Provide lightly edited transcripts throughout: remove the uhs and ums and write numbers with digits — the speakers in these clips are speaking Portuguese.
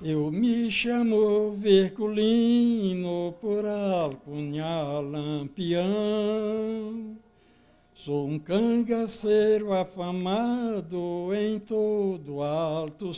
Eu me chamo Virgulino, por alcunhar Lampião. Sou um cangaceiro afamado em todo o alto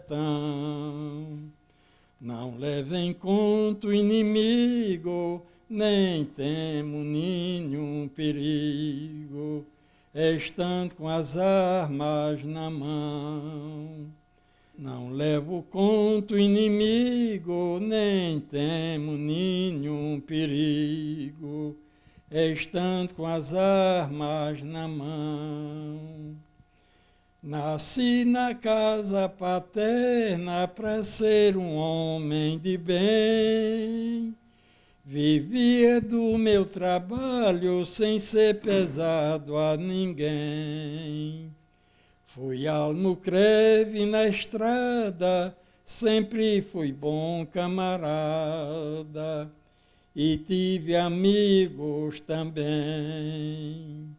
sertão. Não leve em conta o inimigo, nem temo nenhum perigo, estando com as armas na mão. Não levo conta o inimigo, nem temo nenhum perigo, estando com as armas na mão. Nasci na casa paterna para ser um homem de bem. Vivia do meu trabalho sem ser pesado a ninguém. Fui almocreve na estrada, sempre fui bom camarada e tive amigos também.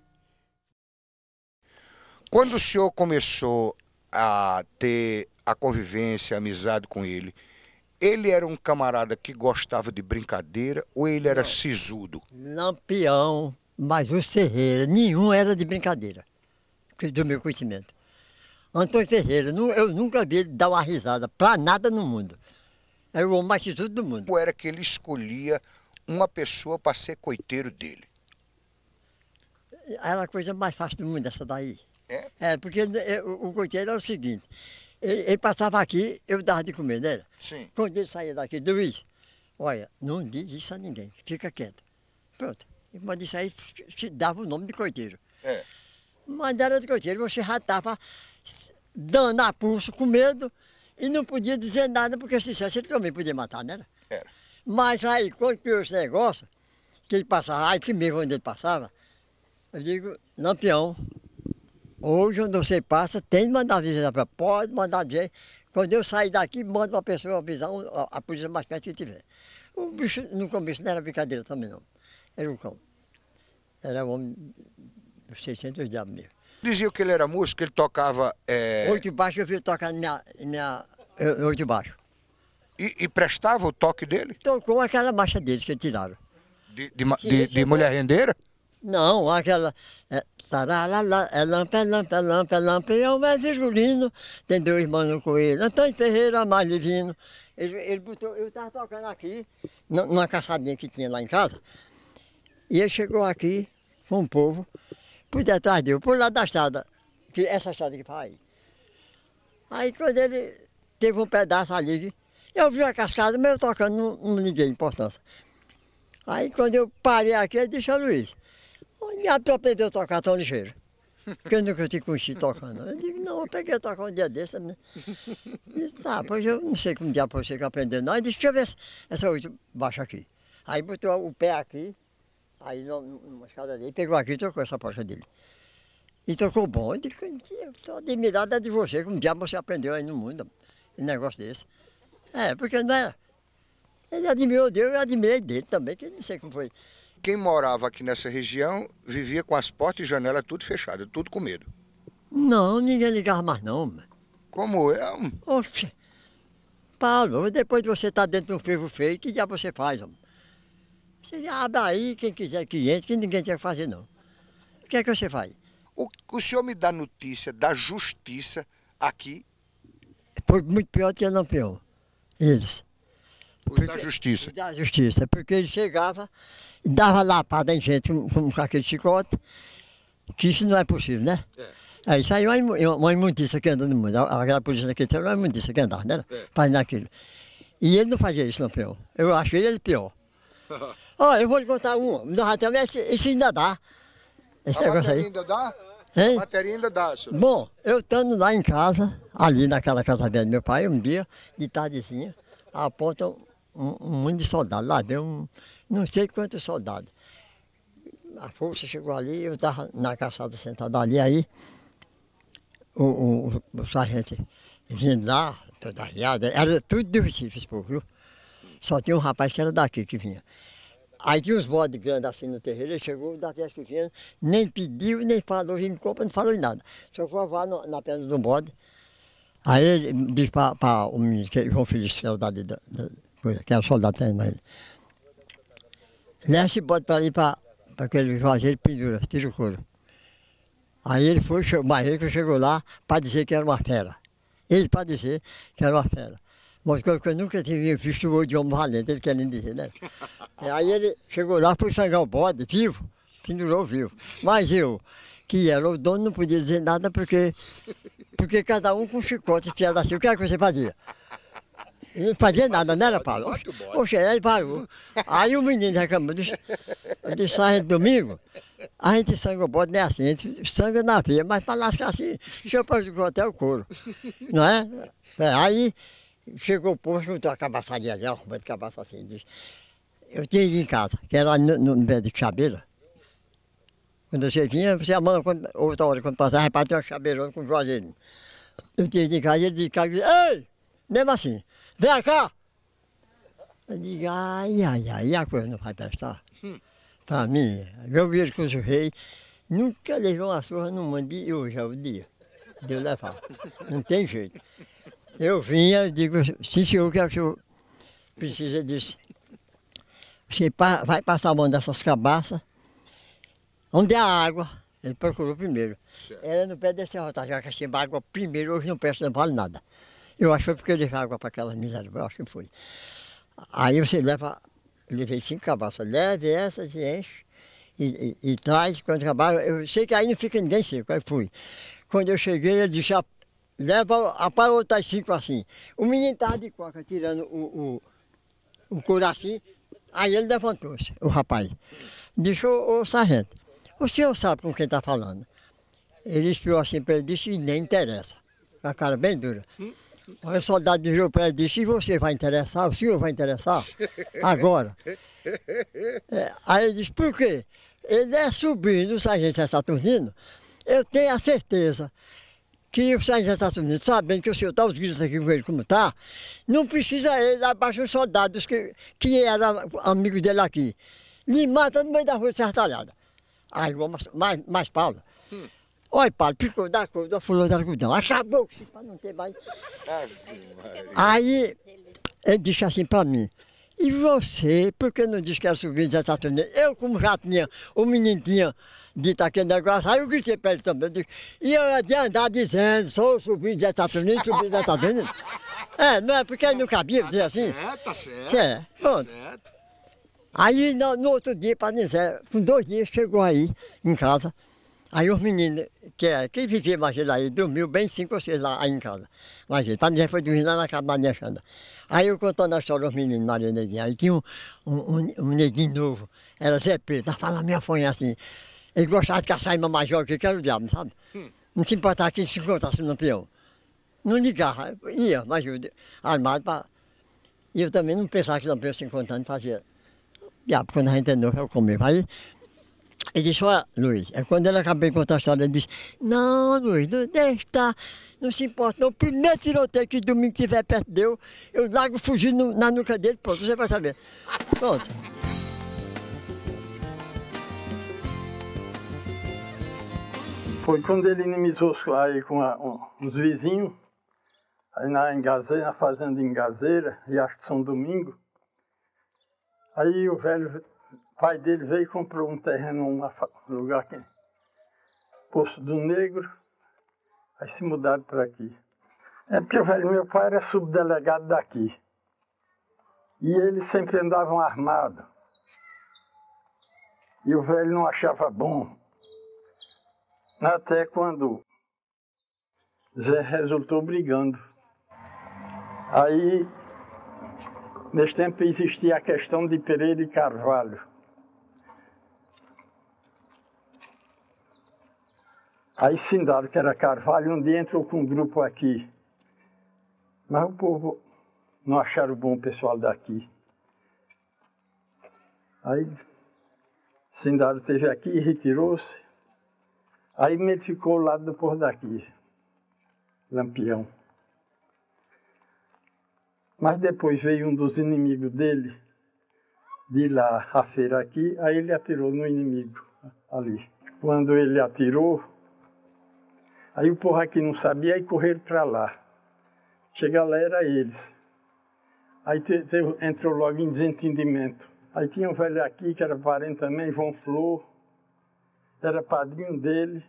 Quando o senhor começou a ter a convivência, a amizade com ele era um camarada que gostava de brincadeira ou ele era sisudo? Lampião, mas o Ferreira, nenhum era de brincadeira, do meu conhecimento. Antônio Ferreira, eu nunca vi ele dar uma risada para nada no mundo. Era o homem mais sisudo do mundo. Ou era que ele escolhia uma pessoa para ser coiteiro dele? Era a coisa mais fácil do mundo essa daí. É? Porque o coiteiro era o seguinte, ele passava aqui, eu dava de comer, né? Sim. Quando ele saía daqui, Luiz, olha, não diz isso a ninguém, fica quieto. Pronto. Mas isso aí te dava o nome de coiteiro. É. Mas era de coiteiro, você já estava dando a pulso com medo e não podia dizer nada, porque se dissesse ele também podia matar, né? Era. Mas aí, quando criou esse negócio, que ele passava, aqui mesmo onde ele passava, eu digo, Lampião, hoje onde você passa, tem de mandar avisar para pode mandar dizer, quando eu sair daqui, manda uma pessoa avisar a polícia mais perto que tiver. O bicho, no começo, não era brincadeira também, não. Era um cão. Era um homem dos 600 diabos mesmo. Dizia que ele era músico, ele tocava... Oito baixo eu vi tocar oito baixo. E prestava o toque dele? Tocou aquela marcha deles que tiraram. De mulher rendeira? Não, aquela... Taralala, é lampião, é Virgulino, tem dois manos com ele, Antônio Ferreira, mais divino. Ele botou, eu estava tocando aqui, numa caçadinha que tinha lá em casa, e ele chegou aqui com o povo, por detrás dele, por lá da estrada, que essa estrada que faz aí. Aí quando ele teve um pedaço ali, eu vi a cascada, mas eu tocando, não liguei importância. Aí quando eu parei aqui, ele disse, Luiz, onde tu aprendeu a tocar tão ligeiro? Porque eu nunca te conheci tocando. Eu digo, não, eu peguei a tocar um dia desse, né? Ele disse, tá, pois eu não sei como diabo você que aprendeu, não. Ele disse, deixa eu ver essa oito baixa aqui. Aí botou o pé aqui, aí numa escada dele, pegou aqui e tocou essa porta dele. E tocou bom. Eu digo, eu estou admirado de você, como diabo você aprendeu aí no mundo, um negócio desse. Porque não é... Ele admirou Deus, eu admirei dele também, que não sei como foi. Quem morava aqui nessa região vivia com as portas e janelas tudo fechadas, tudo com medo. Não, ninguém ligava mais não. Como é? Oxe, Paulo, depois de você estar dentro de um fervo feio, que diabo você faz, homem? Você abre aí, quem quiser que entre, que ninguém tinha que fazer não. O que é que você faz? O senhor me dá notícia da justiça aqui? Foi muito pior do que Lampião, eles. Da justiça? Da justiça, porque ele chegava... Dava lapada em gente com aquele chicote, que isso não é possível, né? Aí saiu uma imundícia que anda no mundo, aquela polícia naquele tempo era uma imundícia que andava, né? Fazendo aquilo. E ele não fazia isso, Lampião. Eu achei ele pior. Olha, eu vou lhe contar uma, esse ainda dá. Esse negócio aí. Ainda dá? Hein? A bateria ainda dá, senhor. Bom, eu estando lá em casa, ali naquela casa velha do meu pai, um dia, de tardezinha, aponta um monte de soldados, lá veio não sei quantos soldados. A força chegou ali, eu estava na calçada sentado ali, aí o sargento vindo lá, toda arriada, era tudo de Recife, esse povo, viu? Só tinha um rapaz que era daqui que vinha. Aí tinha uns bodes grandes assim no terreiro, ele chegou da vez que vinha, nem pediu, nem falou, vim me compra, não falou em nada. Só foi voar na perna do bode. Aí ele diz para o menino, que é João Felício, que é o que é o soldado também, ele. Leva esse bode para ali, para aquele Juazeiro, pendura, tira o couro. Aí ele foi, o Barreiro chegou lá para dizer que era uma fera. Ele para dizer que era uma fera. Mas que eu nunca tinha visto o olho de homem valente, ele querendo dizer, né? Aí ele chegou lá, foi sangrar o bode, vivo, pendurou vivo. Mas eu, que era o dono, não podia dizer nada porque cada um com um chicote enfiado assim, o que é que você fazia? Não fazia nada, não era, Paulo? Oxe, aí parou. Aí o menino reclamou, disse, domingo, a gente sangra o bode, não é assim, a gente sangra na veia, mas para lascar assim, deixa eu até o couro, não é? Aí chegou o povo, juntou a cabaçadinha ali, uma de cabaça assim, disse, eu tinha ido em casa, que era no pé de chabeira. Quando você vinha, você a mão, outra hora, quando passava, repartia uma chabeirona com o Juazeiro. Eu tinha ido em casa, ele de casa, disse, ei, mesmo assim, vem cá. Eu digo, ai, a coisa não vai prestar. Para mim, eu vi ele com os reis, nunca levou uma surra no mundo e hoje é o dia de eu levar. Não tem jeito. Eu vinha, eu digo, sim senhor, que o senhor precisa disso. Você vai passar a mão dessas cabaças, onde há água, ele procurou primeiro. Certo. Era no pé desse rotar, já que assim, água primeiro, hoje não presta, não vale nada. Eu acho que foi porque eu levei água para aquela miséria, eu acho que foi. Aí você leva, eu levei 5 cabaças, leve essas e enche, e traz, quando acabar, eu sei que aí não fica ninguém seco, aí fui. Quando eu cheguei, ele disse, leva para outras 5 assim. O menino estava de coca, tirando o couro assim, aí ele levantou-se, o rapaz. Disse, ô sargento, o senhor sabe com quem está falando? Ele espiou assim para ele, disse, e nem interessa. Com a cara bem dura. Aí o soldado virou para ele e disse, e você vai interessar? O senhor vai interessar? Agora. Aí ele disse, por quê? Ele é sobrinho do sargento Saturnino. Eu tenho a certeza que o sargento Saturnino, sabendo que o senhor está os gritos aqui com ele como está, não precisa ele abaixo os soldados que eram amigos dele aqui. Lhe mata no meio da rua sertalhada. Aí o homem, mais Paulo. Olha, Paulo, ficou da cor da fulana da algodão. Acabou, para não ter mais. Aí ele disse assim para mim, e você, por que não disse que era sobrinho de Saturnino? Eu, como já tinha, o menino tinha dito aquele negócio, aí eu gritei para ele também. Eu disse, e eu ia de andar dizendo, sou sobrinho de Saturnino, sobrinho de Saturnino. Não é porque não cabia dizer assim? Tá certo. Pronto. Tá certo. Aí no outro dia, para dizer, com 2 dias, chegou aí em casa. Aí os meninos, que vivia mais ele aí, dormiu bem 5 ou 6 lá aí em casa. Mas ele, para dizer, foi dormir lá na casa da minha Xanda. Aí eu contando a história aos meninos, Maria Neguinha. Aí tinha um neguinho novo, era Zé Pedro, tá falando minha fonha assim. Ele gostava de caçar em Mamajó, que era o diabo, sabe? Não se importava que ele se encontrasse no peão. Não ligava, ia, mas eu, armado para. E eu também não pensava que o Lampião se encontrando fazia. Diabo, quando a gente é novo, eu comia. Aí ele disse, olha, Luiz, quando ele acabou de contar a história, ele disse, não, Luiz, não deixa estar, não se importa não, o primeiro tiroteio que domingo estiver perto de eu largo fugindo na nuca dele, pronto, você vai saber. Pronto. Foi quando ele inimizou aí com uns vizinhos, aí na fazenda em Gazeira, e acho que São Domingo. Aí o pai dele veio e comprou um terreno num lugar aqui, Poço do Negro, aí se mudaram para aqui. É porque meu pai era subdelegado daqui. E eles sempre andavam armados. E o velho não achava bom. Até quando Zé resultou brigando. Aí, nesse tempo existia a questão de Pereira e Carvalho. Aí Sindaro, que era Carvalho, um dia entrou com um grupo aqui. Mas o povo não acharam bom o pessoal daqui. Aí Sindaro esteve aqui e retirou-se. Aí ele ficou ao lado do povo daqui, Lampião. Mas depois veio um dos inimigos dele, de lá a feira aqui, aí ele atirou no inimigo ali. Quando ele atirou, aí o povo aqui não sabia e correram para lá. Chega lá, era eles. Aí entrou logo em desentendimento. Aí tinha um velho aqui, que era parente também, João Flor, era padrinho dele.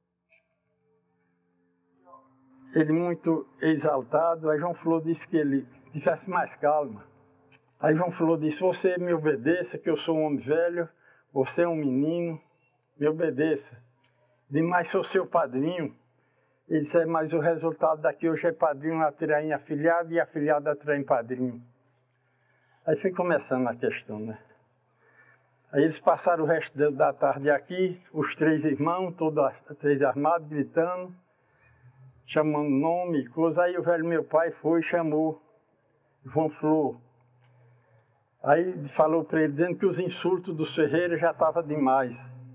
Ele muito exaltado, aí João Flor disse que ele tivesse mais calma. Aí João Flor disse, você me obedeça, que eu sou um homem velho, você é um menino, me obedeça. Demais sou seu padrinho. Ele disse, mas o resultado daqui hoje é padrinho atrai em afilhado e afilhado atrai em padrinho. Aí foi começando a questão, né? Aí eles passaram o resto da tarde aqui, os três irmãos, todos três armados, gritando, chamando nome e coisa. Aí o velho meu pai foi e chamou João Flor. Aí falou para ele, dizendo que os insultos do Ferreira já estavam demais.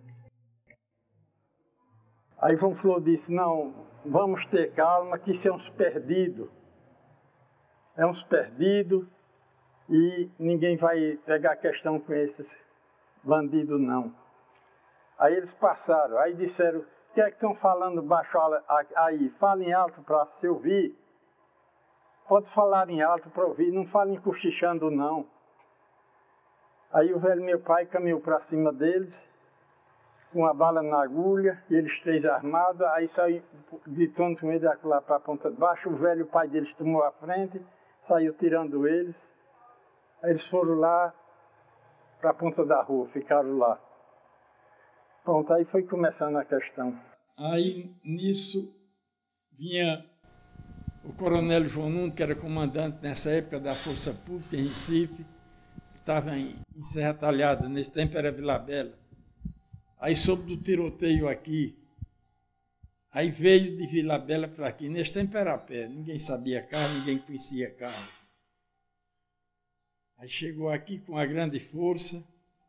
Aí João Flor disse, não, vamos ter calma, que isso é uns perdidos. É uns perdidos e ninguém vai pegar questão com esses bandidos, não. Aí eles passaram, aí disseram, o que é que estão falando baixo aí? Falem alto para se ouvir. Pode falar em alto para ouvir, não falem cochichando, não. Aí o velho meu pai caminhou para cima deles, com a bala na agulha, e eles três armados, aí saiu gritando com ele lá para a ponta de baixo, o velho pai deles tomou a frente, saiu tirando eles, aí eles foram lá para a ponta da rua, ficaram lá. Pronto, aí foi começando a questão. Aí, nisso, vinha o coronel João Nunes, que era comandante nessa época da Força Pública em Recife, que estava em Serra Talhada, nesse tempo era Vila Bela. Aí soube do tiroteio aqui, aí veio de Vila Bela para aqui. Nesse tempo era a pé, ninguém sabia carro, ninguém conhecia carro. Aí chegou aqui com uma grande força,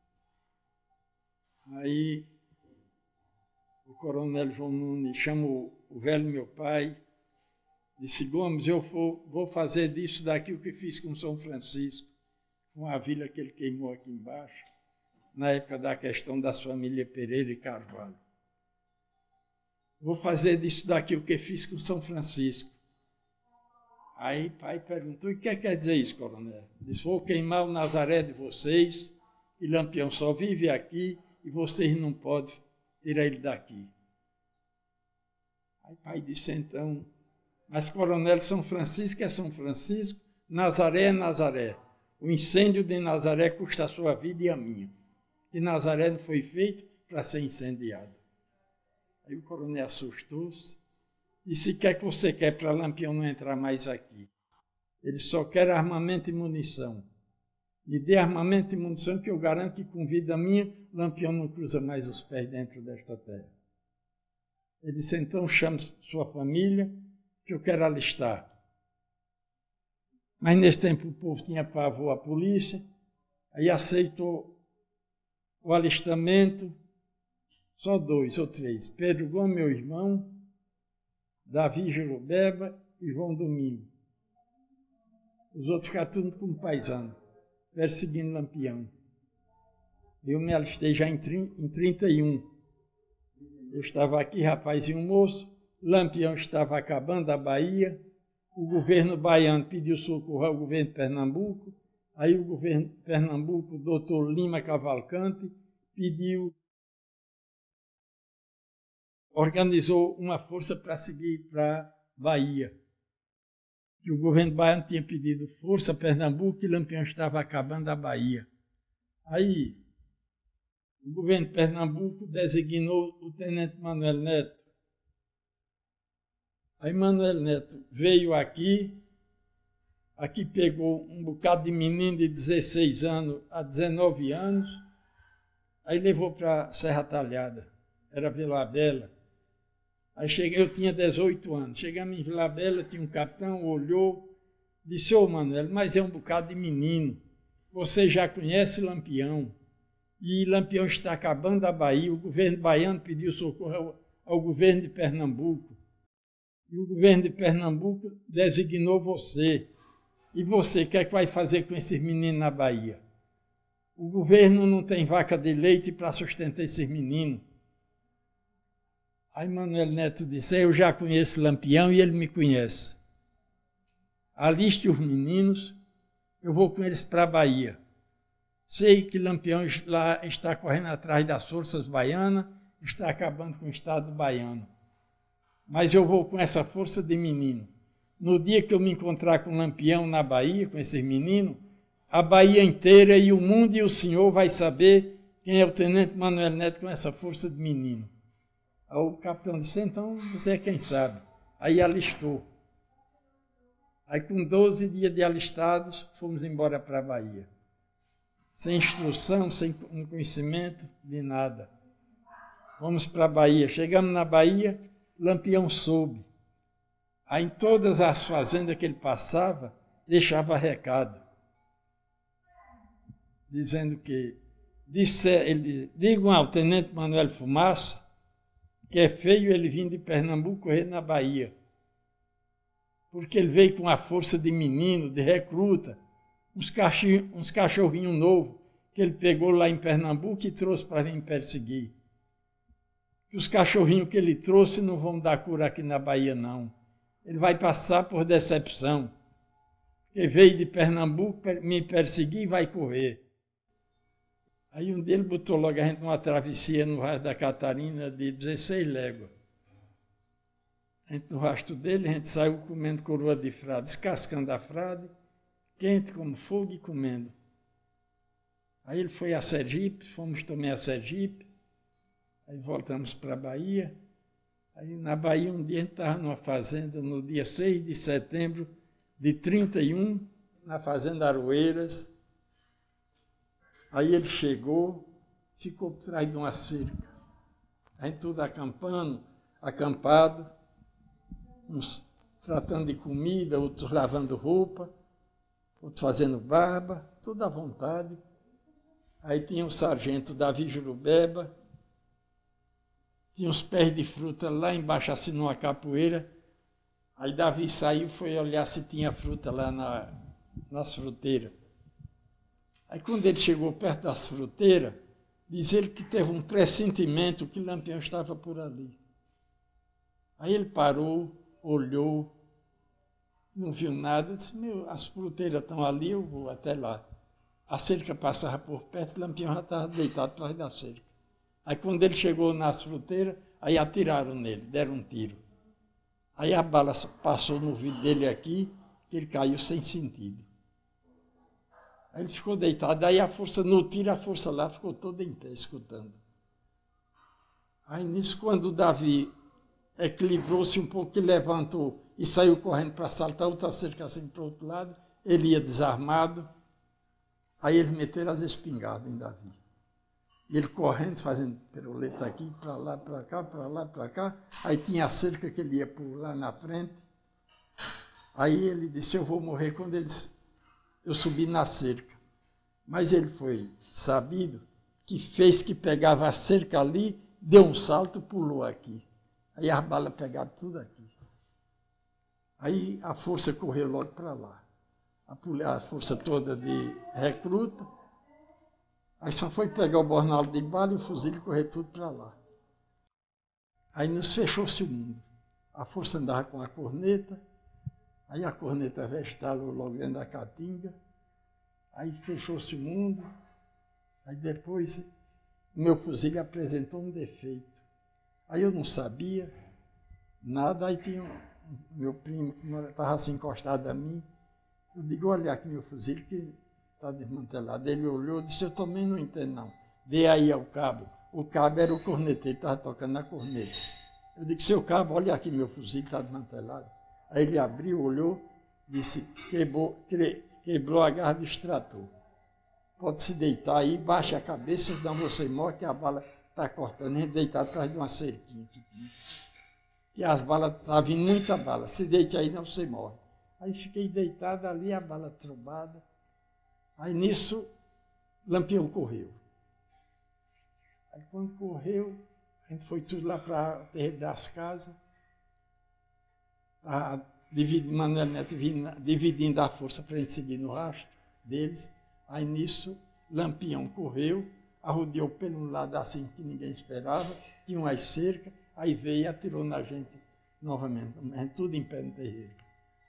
aí o coronel João Nunes chamou o velho meu pai, disse, Gomes, eu vou fazer disso daqui o que fiz com São Francisco, com a vila que ele queimou aqui embaixo, na época da questão das famílias Pereira e Carvalho. Vou fazer disso daqui o que fiz com São Francisco. Aí o pai perguntou, e o que quer dizer isso, coronel? Disse, vou queimar o Nazaré de vocês, e Lampião só vive aqui, e vocês não podem tirar ele daqui. Aí o pai disse, então, mas coronel, São Francisco é São Francisco, Nazaré é Nazaré. O incêndio de Nazaré custa a sua vida e a minha. E Nazaré não foi feito para ser incendiado. Aí o coronel assustou-se. Disse, o que é que você quer para Lampião não entrar mais aqui? Ele só quer armamento e munição. Me dê armamento e munição que eu garanto que com vida minha, Lampião não cruza mais os pés dentro desta terra. Ele disse, então chame sua família, que eu quero alistar. Mas nesse tempo o povo tinha pavor à polícia, aí aceitou o alistamento, só 2 ou 3, Pedro Gomes, meu irmão, Davi Jerobeba e João Domingo. Os outros ficaram tudo como paisano, perseguindo Lampião. Eu me alistei já em 31. Eu estava aqui, rapazinho moço, Lampião estava acabando a Bahia, o governo baiano pediu socorro ao governo de Pernambuco, aí o governo de Pernambuco, o doutor Lima Cavalcante, organizou uma força para seguir para Bahia. Que o governo baiano tinha pedido força a Pernambuco e Lampião estava acabando a Bahia. Aí o governo de Pernambuco designou o tenente Manuel Neto. Aí Manuel Neto veio aqui pegou um bocado de menino de 16 anos a 19 anos, aí levou para Serra Talhada, era Vila Bela. Aí cheguei, eu tinha 18 anos, chegamos em Vila Bela, tinha um capitão, olhou, disse, ô Manuel, mas é um bocado de menino, você já conhece Lampião, e Lampião está acabando a Bahia, o governo baiano pediu socorro ao governo de Pernambuco, e o governo de Pernambuco designou você. E você, o que é que vai fazer com esses meninos na Bahia? O governo não tem vaca de leite para sustentar esses meninos. Aí Manuel Neto disse, eu já conheço Lampião e ele me conhece. aliste os meninos, eu vou com eles para a Bahia. Sei que Lampião lá está correndo atrás das forças baianas, está acabando com o Estado baiano. Mas eu vou com essa força de menino. No dia que eu me encontrar com Lampião na Bahia, com esses meninos, a Bahia inteira e o mundo e o senhor vai saber quem é o Tenente Manuel Neto com essa força de menino. Aí o capitão disse, então você é quem sabe. Aí alistou. Aí com 12 dias de alistados, fomos embora para a Bahia. Sem instrução, sem conhecimento de nada. Fomos para a Bahia. Chegamos na Bahia, Lampião soube. Aí em todas as fazendas que ele passava, deixava recado. Dizendo que, digam ao Tenente Manuel Fumaça, que é feio ele vir de Pernambuco correr na Bahia. Porque ele veio com a força de menino, de recruta, uns cachorrinhos novos que ele pegou lá em Pernambuco e trouxe para vir perseguir. Que os cachorrinhos que ele trouxe não vão dar cura aqui na Bahia, não. Ele vai passar por decepção. Porque veio de Pernambuco me perseguir e vai correr. Aí um dia ele botou logo a gente numa travessia no Vale da Catarina de 16 léguas. A gente, no rastro dele, a gente saiu comendo coroa de frade, descascando a frade, quente como fogo e comendo. Aí ele foi a Sergipe, fomos também a Sergipe, aí voltamos para a Bahia. Aí na Bahia um dia a gente estava numa fazenda, no dia 6 de setembro de 31, na fazenda Aroeiras. Aí ele chegou, ficou por trás de uma cerca. A gente tudo acampado, uns tratando de comida, outros lavando roupa, outros fazendo barba, tudo à vontade. Aí tinha o sargento Davi Jurubeba, tinha uns pés de fruta lá embaixo, assim, numa capoeira. Aí Davi saiu e foi olhar se tinha fruta lá nas fruteiras. Aí quando ele chegou perto das fruteiras, diz ele que teve um pressentimento que Lampião estava por ali. Aí ele parou, olhou, não viu nada, disse, as fruteiras estão ali, eu vou até lá. A cerca passava por perto, Lampião já estava deitado atrás da cerca. Aí quando ele chegou nas fruteiras, aí atiraram nele, deram um tiro. Aí a bala passou no vidro dele aqui, que ele caiu sem sentido. Aí ele ficou deitado, aí a força no tiro, a força lá ficou toda em pé, escutando. Aí nisso, quando o Davi equilibrou-se um pouco, ele levantou e saiu correndo para saltar outra cerca assim para o outro lado, ele ia desarmado, aí eles meteram as espingardas em Davi. E ele correndo, fazendo piruleta aqui, para lá, para cá, para lá, para cá, aí tinha a cerca que ele ia por lá na frente. Aí ele disse, eu vou morrer quando eu subi na cerca. Mas ele foi sabido que fez que pegava a cerca ali, deu um salto, pulou aqui. Aí as balas pegaram tudo aqui. Aí a força correu logo para lá. A força toda de recruta. Aí só foi pegar o bornal de bala e o fuzil e correr tudo para lá. Aí nos fechou-se o mundo. A força andava com a corneta. Aí a corneta vestalou logo dentro da caatinga. Aí fechou-se o mundo. Aí depois o meu fuzil apresentou um defeito. Aí eu não sabia nada. Aí tinha meu primo que estava assim encostado a mim. Eu digo, olha aqui meu fuzil que está desmantelado. Ele olhou e disse, eu também não entendo não. Dei aí ao cabo. O cabo era o corneteiro, estava tocando na corneta. Eu digo, seu cabo, olha aqui meu fuzil está desmantelado. Aí ele abriu, olhou, disse, quebrou a garra do extrator. Pode se deitar aí, baixa a cabeça, senão você morre, que a bala está cortando. A gente deitar atrás de uma cerquinha. E as balas, está vindo muita bala. Se deite aí, não você morre. Aí fiquei deitado ali, a bala trombada. Aí nisso, Lampião correu. Aí quando correu, a gente foi tudo lá para o terreiro das casas. Manuel Neto dividindo a força para a gente seguir no rastro deles. Aí nisso, Lampião correu, arrodeou pelo lado assim que ninguém esperava, tinha umas cercas, aí veio e atirou na gente novamente, tudo em pé no terreiro.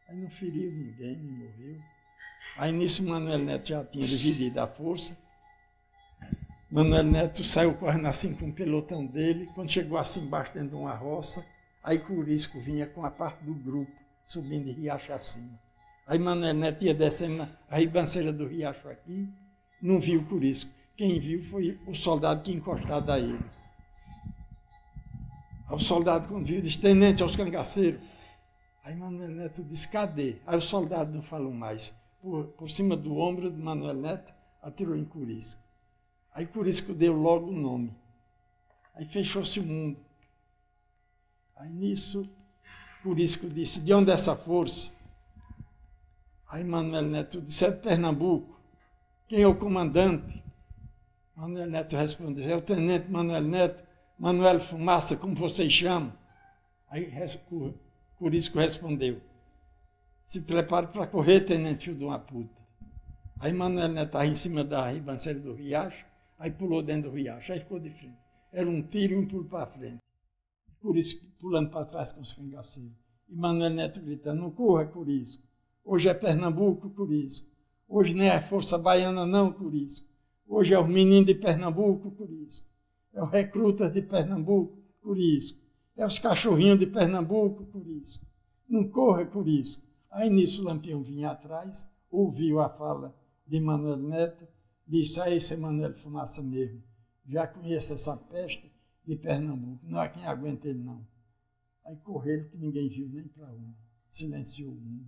Aí não feriu ninguém, nem morreu. Aí nisso Manuel Neto já tinha dividido a força. Manuel Neto saiu correndo assim com o pelotão dele. Quando chegou assim embaixo dentro de uma roça, aí Curisco vinha com a parte do grupo, subindo de riacho acima. Aí Manuel Neto ia descendo na ribanceira do riacho aqui, não viu Curisco. Quem viu foi o soldado que encostado a ele. Aí o soldado, quando viu, disse: tenente, aos cangaceiros. Aí Manuel Neto disse: cadê? Aí o soldado não falou mais. Por cima do ombro de Manuel Neto, atirou em Curisco. Aí Curisco deu logo o nome. Aí fechou-se o mundo. Aí nisso, Curisco disse: de onde é essa força? Aí Manuel Neto disse: é de Pernambuco. Quem é o comandante? Manuel Neto respondeu: é o tenente Manuel Neto, Manuel Fumaça, como vocês chamam. Aí Curisco respondeu: se prepare para correr, tenente filho de uma puta. Aí Manuel Neto estava em cima da ribanceira do riacho, aí pulou dentro do riacho, aí ficou de frente. Era um tiro e um pulo para frente. Curisco pulando para trás com os cangaceiros. E Manuel Neto gritando: não corra, Curisco. Hoje é Pernambuco, Curisco. Hoje nem é Força Baiana, não, Curisco. Hoje é o menino de Pernambuco, Curisco. É o recruta de Pernambuco, Curisco. É os cachorrinhos de Pernambuco, Curisco. Não corra, Curisco. Aí nisso o Lampião vinha atrás, ouviu a fala de Manuel Neto, disse: ah, esse é Manuel Fumaça mesmo. Já conheço essa peste de Pernambuco. Não há quem aguente ele, não. Aí correram que ninguém viu nem para onde. Silenciou o mundo.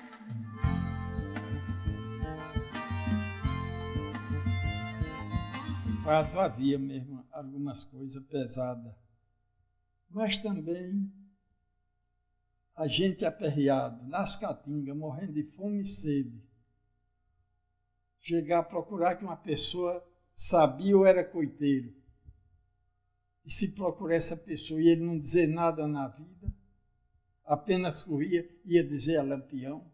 No fato havia mesmo algumas coisas pesadas, mas também a gente aperreado, nas caatingas, morrendo de fome e sede, chegar a procurar que uma pessoa sabia ou era coiteiro, e se procurar essa pessoa e ele não dizer nada na vida, apenas corria, ia dizer a Lampião.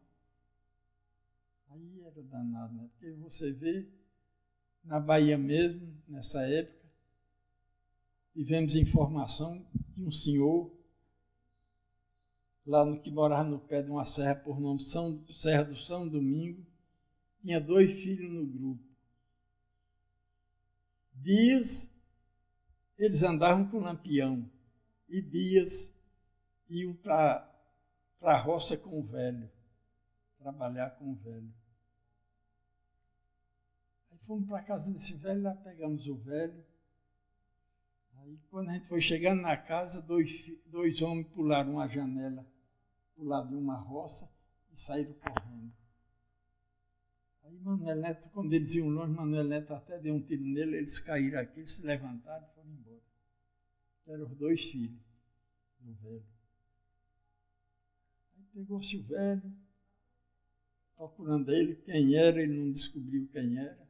Aí era danado, né? Porque você vê, na Bahia mesmo, nessa época, tivemos informação que um senhor, lá no que morava no pé de uma serra por nome Serra do São Domingo, tinha 2 filhos no grupo. Dias eles andavam com Lampião e dias iam para a roça com o velho, trabalhar com o velho. Aí fomos para a casa desse velho, lá pegamos o velho. Aí quando a gente foi chegando na casa, dois homens pularam uma janela para o lado de uma roça e saíram correndo. Aí Manuel Neto, quando eles iam longe, Manuel Neto até deu um tiro nele, eles caíram aqui, eles se levantaram e foram embora. Eram os 2 filhos do velho. Aí pegou-se o velho, procurando ele, quem era, ele não descobriu quem era.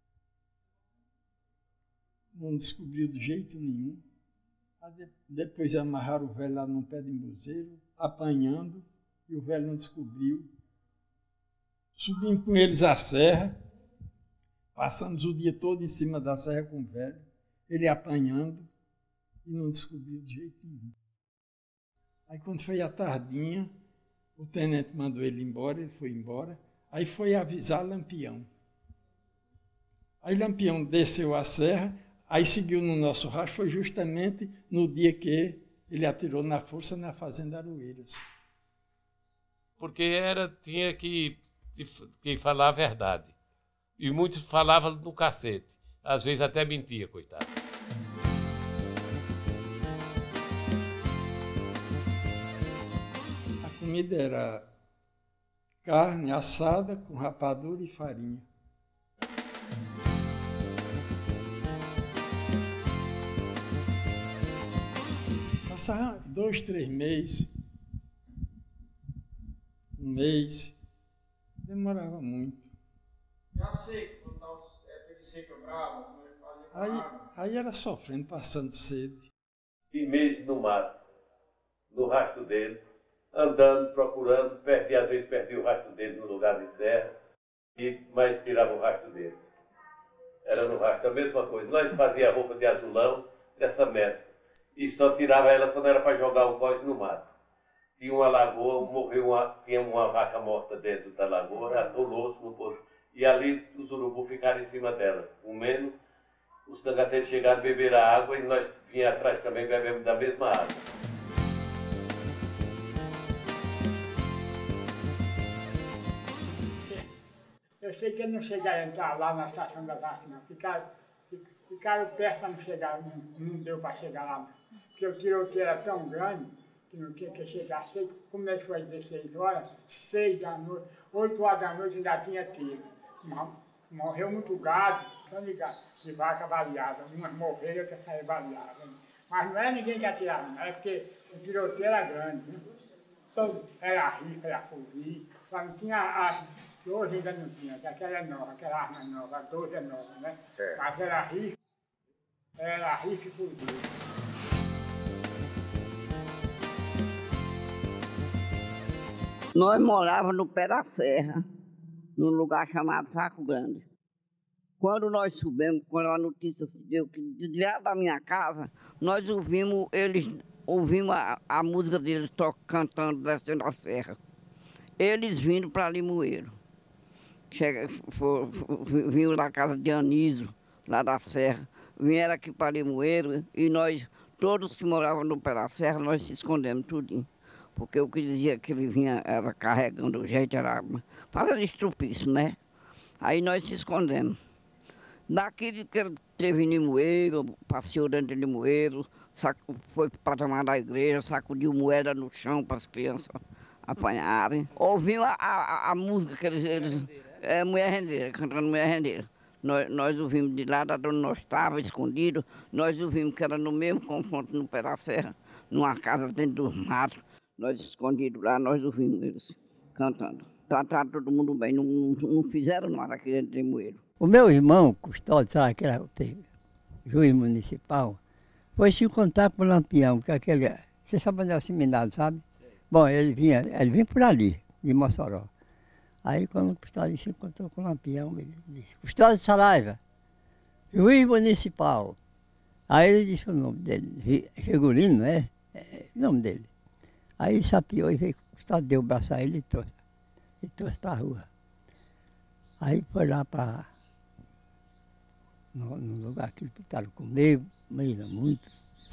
Não descobriu de jeito nenhum. Aí depois amarraram o velho lá num pé de embuzeiro, apanhando, e o velho não descobriu. Subimos com eles a serra, passamos o dia todo em cima da serra com o velho, ele apanhando, e não descobriu de jeito nenhum. Aí quando foi à tardinha, o tenente mandou ele embora, ele foi embora, aí foi avisar Lampião. Aí Lampião desceu a serra, aí seguiu no nosso rastro, foi justamente no dia que ele atirou na força na fazenda Aroeiras. Porque tinha que falar a verdade. E muitos falavam no cacete. Às vezes até mentia, coitado. A comida era carne assada com rapadura e farinha. Passava 2, 3 meses, um mês, demorava muito. Já sei, quando estava aquele seca brava, como ele fazia com água. Aí era sofrendo, passando sede. E meses no mato, no rastro dele, andando, procurando, às vezes perdia o rastro dele no lugar de serra, mas tirava o rastro dele. Era no rastro, a mesma coisa. Nós fazíamos a roupa de azulão dessa mescla, e só tirava ela quando era para jogar o código no mato. tinha uma lagoa, tinha uma vaca morta dentro da lagoa, atolou-se no poço. E ali os urubus ficaram em cima dela, comendo. Os cangaceiros chegaram a beber a água e nós vinha atrás também bebemos da mesma água. Eu sei que eles não chegaram a entrar lá na estação da vaca, não. Ficaram perto para não chegar, não deu para chegar lá. Porque o tiroteio era tão grande que não tinha que chegar. Sei que começou às 16 horas, 6 da noite, 8 horas da noite ainda tinha tiro. Morreu muito gado, tão ligado, de vaca baleada. Umas morreram, outras saíram baleadas. Mas não é ninguém que atirava, não. É porque o tiroteio era grande, né? Todo era rifa, era fuzil. Só não tinha as 12 ainda não tinha, que aquela é nova, aquela arma é nova, a 12 é nova, né? Mas era rifa e fuzil. Nós morávamos no pé da serra, num lugar chamado Saco Grande. Quando nós subimos, quando a notícia se deu que de lá da minha casa, nós ouvimos a música deles cantando, descendo a serra. Eles vindo para Limoeiro. Vinham da casa de Anísio, lá da serra. Vieram aqui para Limoeiro e nós, todos que moravam no pé da serra, nós se escondemos tudinho. Porque o que dizia que ele vinha, era carregando gente, era fazendo estrupício, né? Aí nós se escondemos. Daqui que ele teve em Limoeiro, passeou dentro de Limoeiro, foi para tomar da igreja, sacudiu moeda no chão para as crianças apanharem. Ouviu a música que eles Mulher Rendeira, cantando Mulher Rendeira. Nós ouvimos de lá, da onde nós estávamos escondidos, nós ouvimos que era no mesmo confronto no pé da serra, numa casa dentro do mato. Nós escondidos lá, nós ouvimos eles cantando. Trataram todo mundo bem, não fizeram nada aqui dentro de Limoeiro. O meu irmão, Custódio, sabe, que era juiz municipal, foi se encontrar com o Lampião, que aquele, você sabe onde é o seminário, sabe? Sim. Bom, ele vinha por ali, de Mossoró. Aí quando o Custódio se encontrou com o Lampião, ele disse, Custódio Saraiva, juiz municipal. Aí ele disse o nome dele, Regulino, é o nome dele. Aí ele sapiou e veio, o Custódio deu o braço a ele e trouxe para a rua. Aí foi lá para no lugar que eles botaram comer, muito,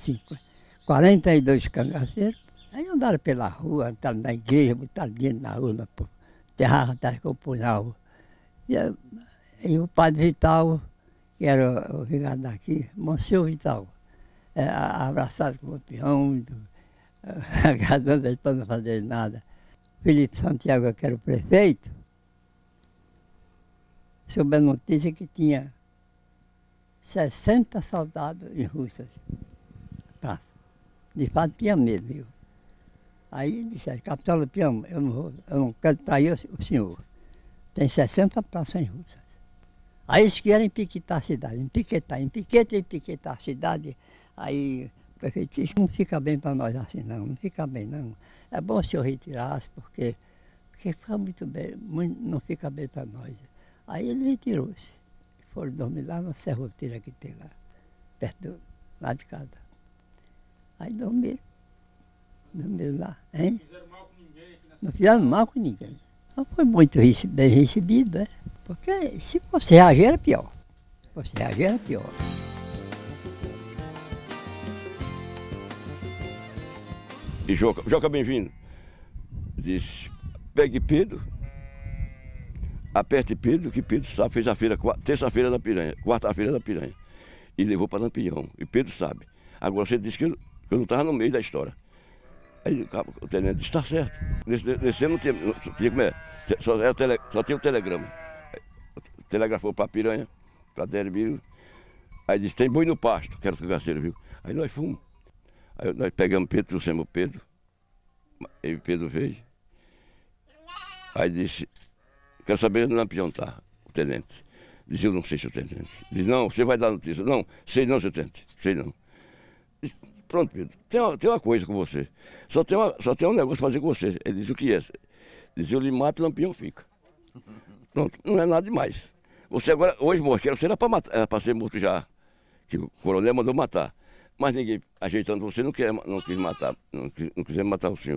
42 cangaceiros. Aí andaram pela rua, entraram na igreja, botaram dinheiro na urna, enterraram atrás com o punhal. E o padre Vital, que era o vigado daqui, Monsenhor Vital, abraçado com o peão, agradando ele para não fazer nada. Felipe Santiago, que era o prefeito, soube a notícia que tinha 60 soldados em Russas, praça. De fato tinha mesmo, viu? Aí disseram, capitão Lampião, eu não quero trair o senhor. Tem 60 praças em Russas. Aí eles querem empiquetar a cidade, empiquetar a cidade. Aí o prefeito disse, não fica bem para nós assim não fica bem não. É bom o senhor retirar-se, porque fica muito bem, não fica bem para nós. Aí ele retirou-se. Foram dormir lá na serroteira que tem lá, perto lá de casa. Aí dormiram lá, hein? Não fizeram mal com ninguém? Não fizeram mal com ninguém. Então foi muito bem recebido, né? Porque se fosse reagir era pior. Se fosse reagir era pior. E Joca bem-vindo. Disse, pegue Pedro, aperte Pedro, que Pedro sabe, fez a feira, terça-feira da Piranha, quarta-feira da Piranha. E levou para Lampião. E Pedro sabe. Agora você disse que eu não estava no meio da história. Aí o tenente disse, está certo. Nesse tempo não tinha como é? Só tinha o telegrama. Telegrafou para a Piranha, para Deribiro. Aí disse, tem boi no pasto, que era o cangaceiro, viu? Aí nós fomos. Aí nós pegamos Pedro, trouxemos o Pedro. Aí o Pedro veio. Aí disse, quero saber onde o Lampião está, o tenente. Disse, eu não sei, seu tenente. Disse, não, você vai dar notícia. Não, sei não, seu tenente, sei não. Disse, pronto, Pedro, tem uma coisa com você. Só tem um negócio para fazer com você. Ele disse, o que é? Disse, eu lhe mato e o Lampião fica. Pronto, não é nada demais. Você agora, hoje morre, você era para ser morto já. Que o coronel mandou matar. Mas ninguém, ajeitando você, não quis matar, não quiser matar o senhor.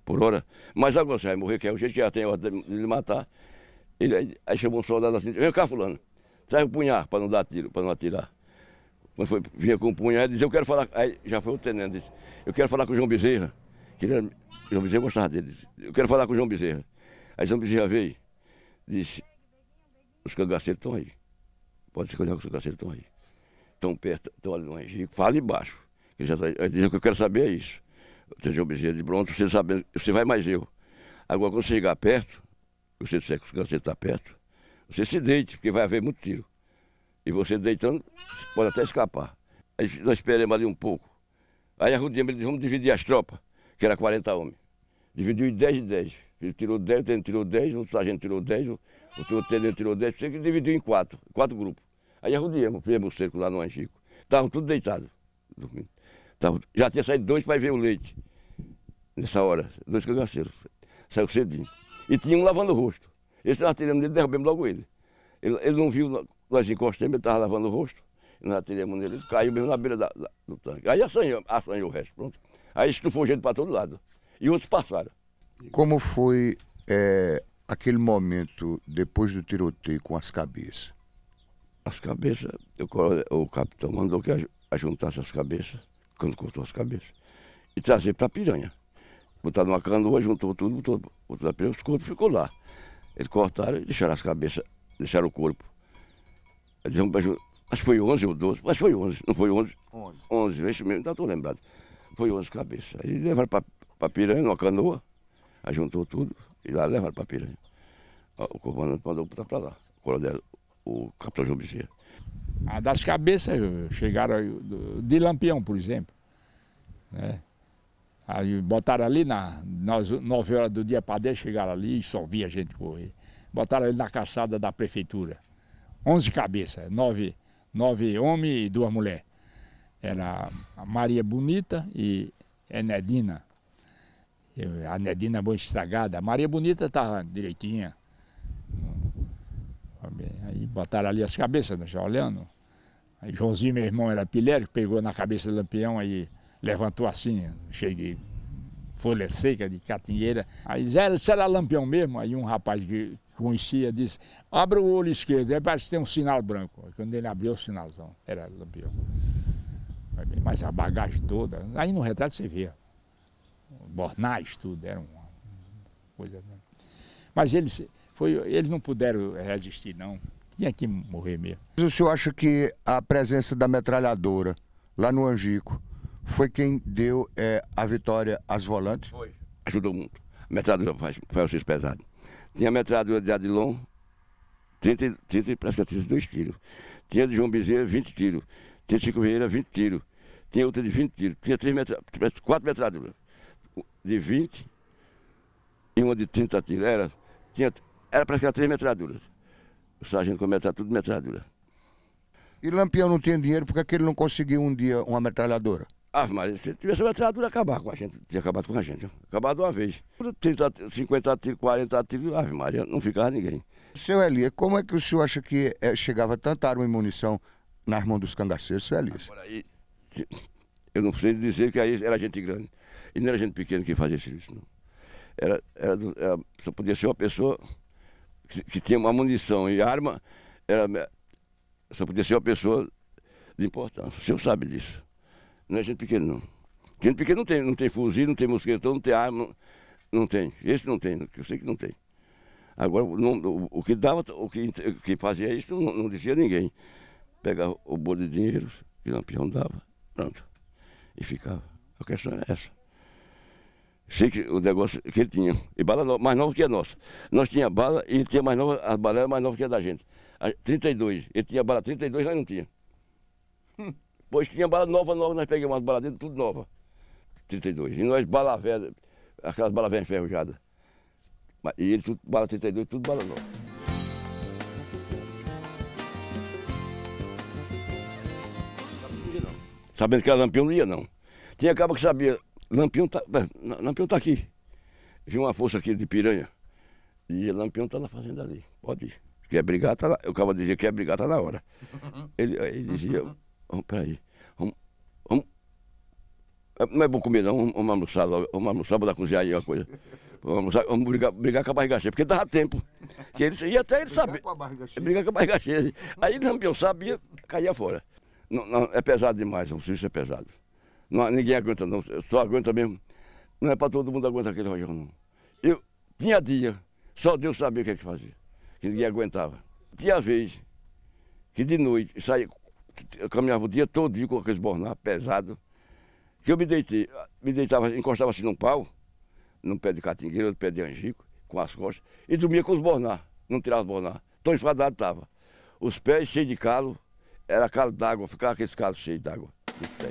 por hora. Mas agora você vai morrer, que é o jeito que já tem ordem de lhe matar. Aí chamou um soldado assim, vem cá, fulano, traz o punhal para não dar tiro, para não atirar. Quando vinha com o punhal, ele dizia, eu quero falar, aí já foi o tenente, disse, eu quero falar com o João Bezerra, o João Bezerra gostava dele, disse, eu quero falar com o João Bezerra. Aí João Bezerra veio, disse, os cangaceiros estão aí, pode escolher que os cangaceiros estão aí, estão perto, estão ali no Henrique, fala embaixo. Ele dizia, o que eu quero saber é isso. O João Bezerra disse, pronto, você sabe, você vai mais eu. Agora quando você chegar perto, você disser que o cangaceiros está perto, você se deite, porque vai haver muito tiro. E você deitando, pode até escapar. Aí nós esperamos ali um pouco. Aí arrudiamos, ele disse, vamos dividir as tropas, que era 40 homens. Dividiu em 10 e 10. Ele tirou 10, o tenente tirou 10, o sargento tirou 10, o tenente tirou 10, você que dividiu em 4 grupos. Aí arrudiamos, fizemos o cerco lá no Angico. Estavam tudo deitados, dormindo. Já tinha saído 2 para ver o leite. Nessa hora, 2 cangaceiros. Saiu cedinho. E tinha um lavando o rosto. Esse nós tiramos dele, derrubamos logo ele. Ele não viu, nós encostamos, ele estava lavando o rosto. Nós atiramos nele, ele caiu mesmo na beira do tanque. Aí assanhou o resto, pronto. Aí estufou gente para todo lado. E outros passaram. Como foi aquele momento depois do tiroteio com as cabeças? As cabeças, o capitão mandou que ajuntasse as cabeças, quando cortou as cabeças, e trazer para a piranha. Botaram numa canoa, juntou tudo, botou na piranha, os corpos ficou lá. Eles cortaram e deixaram as cabeças, deixaram o corpo. Acho que foi 11 ou 12, mas foi 11, não foi 11? 11, é isso mesmo, não estou lembrado. Foi 11 cabeças. Aí levaram para a piranha, numa canoa, aí juntou tudo e lá levaram para a piranha. O comandante mandou botar para lá, o capitão João Bezerra. Das cabeças chegaram de Lampião, por exemplo. Né? Aí botaram ali, 9 horas do dia para 10, chegaram ali e só via gente correr. Botaram ali na calçada da prefeitura. 11 cabeças, 9 homens e 2 mulheres. Era a Maria Bonita e a Nedina. A Nedina boa estragada. A Maria Bonita estava direitinha. Aí botaram ali as cabeças, nós já olhando. Aí Joãozinho, meu irmão, era pilhério, pegou na cabeça do Lampião, aí levantou assim, cheio de folha seca, de catingueira. Aí isso era Lampião mesmo. Aí um rapaz que conhecia disse, abre o olho esquerdo, aí parece que tem um sinal branco. Quando ele abriu o sinalzão, era Lampião. Mas a bagagem toda, aí no retrato você vê, bornais, tudo, era uma coisa. Mas eles não puderam resistir, não. Tinha que morrer mesmo. O senhor acha que a presença da metralhadora lá no Angico foi quem deu a vitória às volantes? Foi. Ajudou muito. A metralhadora faz o serviço pesado. Tinha a metralhadora de Adilon, 32 tiros. Tinha de João Bezerra, 20 tiros. Tinha de Chico Vieira, 20 tiros. Tinha outra de 20 tiros. Tinha 4 metralhadoras de 20 e uma de 30 tiros. Era praticamente 3 metralhadoras. O sargento começava tudo metralhadora. E Lampião não tinha dinheiro porque ele não conseguiu um dia uma metralhadora? Ah, mas se tivesse uma metralhadora, acabar com a gente. Tinha acabado com a gente. Acabado uma vez. 30, 50 tiros, 40 tiros, Ave Maria, não ficava ninguém. Seu Elias, como é que o senhor acha que chegava tanta arma e munição nas mãos dos cangaceiros, seu Elias? Aí, eu não sei dizer que aí era gente grande. E não era gente pequena que fazia serviço, não. Só podia ser uma pessoa que tinha uma munição e arma, só podia ser uma pessoa de importância. O senhor sabe disso. Não é gente pequena, não. Gente pequena não tem fuzil, não tem mosquetão, não tem arma, não tem. Esse não tem, eu sei que não tem. Agora, o que dava, o que fazia isso, não dizia ninguém. Pegava o bolo de dinheiro que o Lampião dava, pronto, e ficava. A questão era essa. Sei que o negócio que ele tinha, e bala mais nova que a nossa. Nós tinha bala e ele tinha mais nova, as balas eram mais novas que a da gente. 32, ele tinha bala 32, nós não tinha. Pois tinha bala nova, nós pegamos umas balas dele, tudo nova. 32. E nós bala velha, aquelas balas velhas enferrujadas. E ele tudo bala 32, tudo bala nova. Sabendo que era Lampião, não ia não. Tinha cabo que sabia, Lampião tá aqui. Viu uma força aqui de piranha. E Lampião tá na fazenda ali, pode ir. Quer brigar, tá lá. O cabo dizia que quer brigar, tá na hora. Ele dizia, peraí, Não é bom comer não, vamos almoçar, vou dar cozinhar aí uma coisa. Vamos brigar com a barriga cheia, porque dava tempo. Que e até ele sabia. Brigar com a barriga cheia. Aí Lampião sabia, caía fora. Não, é pesado demais, o serviço é pesado. Ninguém aguenta não, só aguenta mesmo. Não é para todo mundo aguentar aquele rojão não. Eu tinha dia, só Deus sabia o que é que fazia, que ninguém aguentava. Tinha vez que de noite eu caminhava o dia todo com aqueles bornal pesados, que eu me deitava, encostava assim num pau, num pé de catingueira, no pé de angico, com as costas, e dormia com os bornal, não tirava os bornal. Tão espadado estava. Os pés cheios de calo, era calo d'água, ficava aqueles calos cheios d'água nos pés.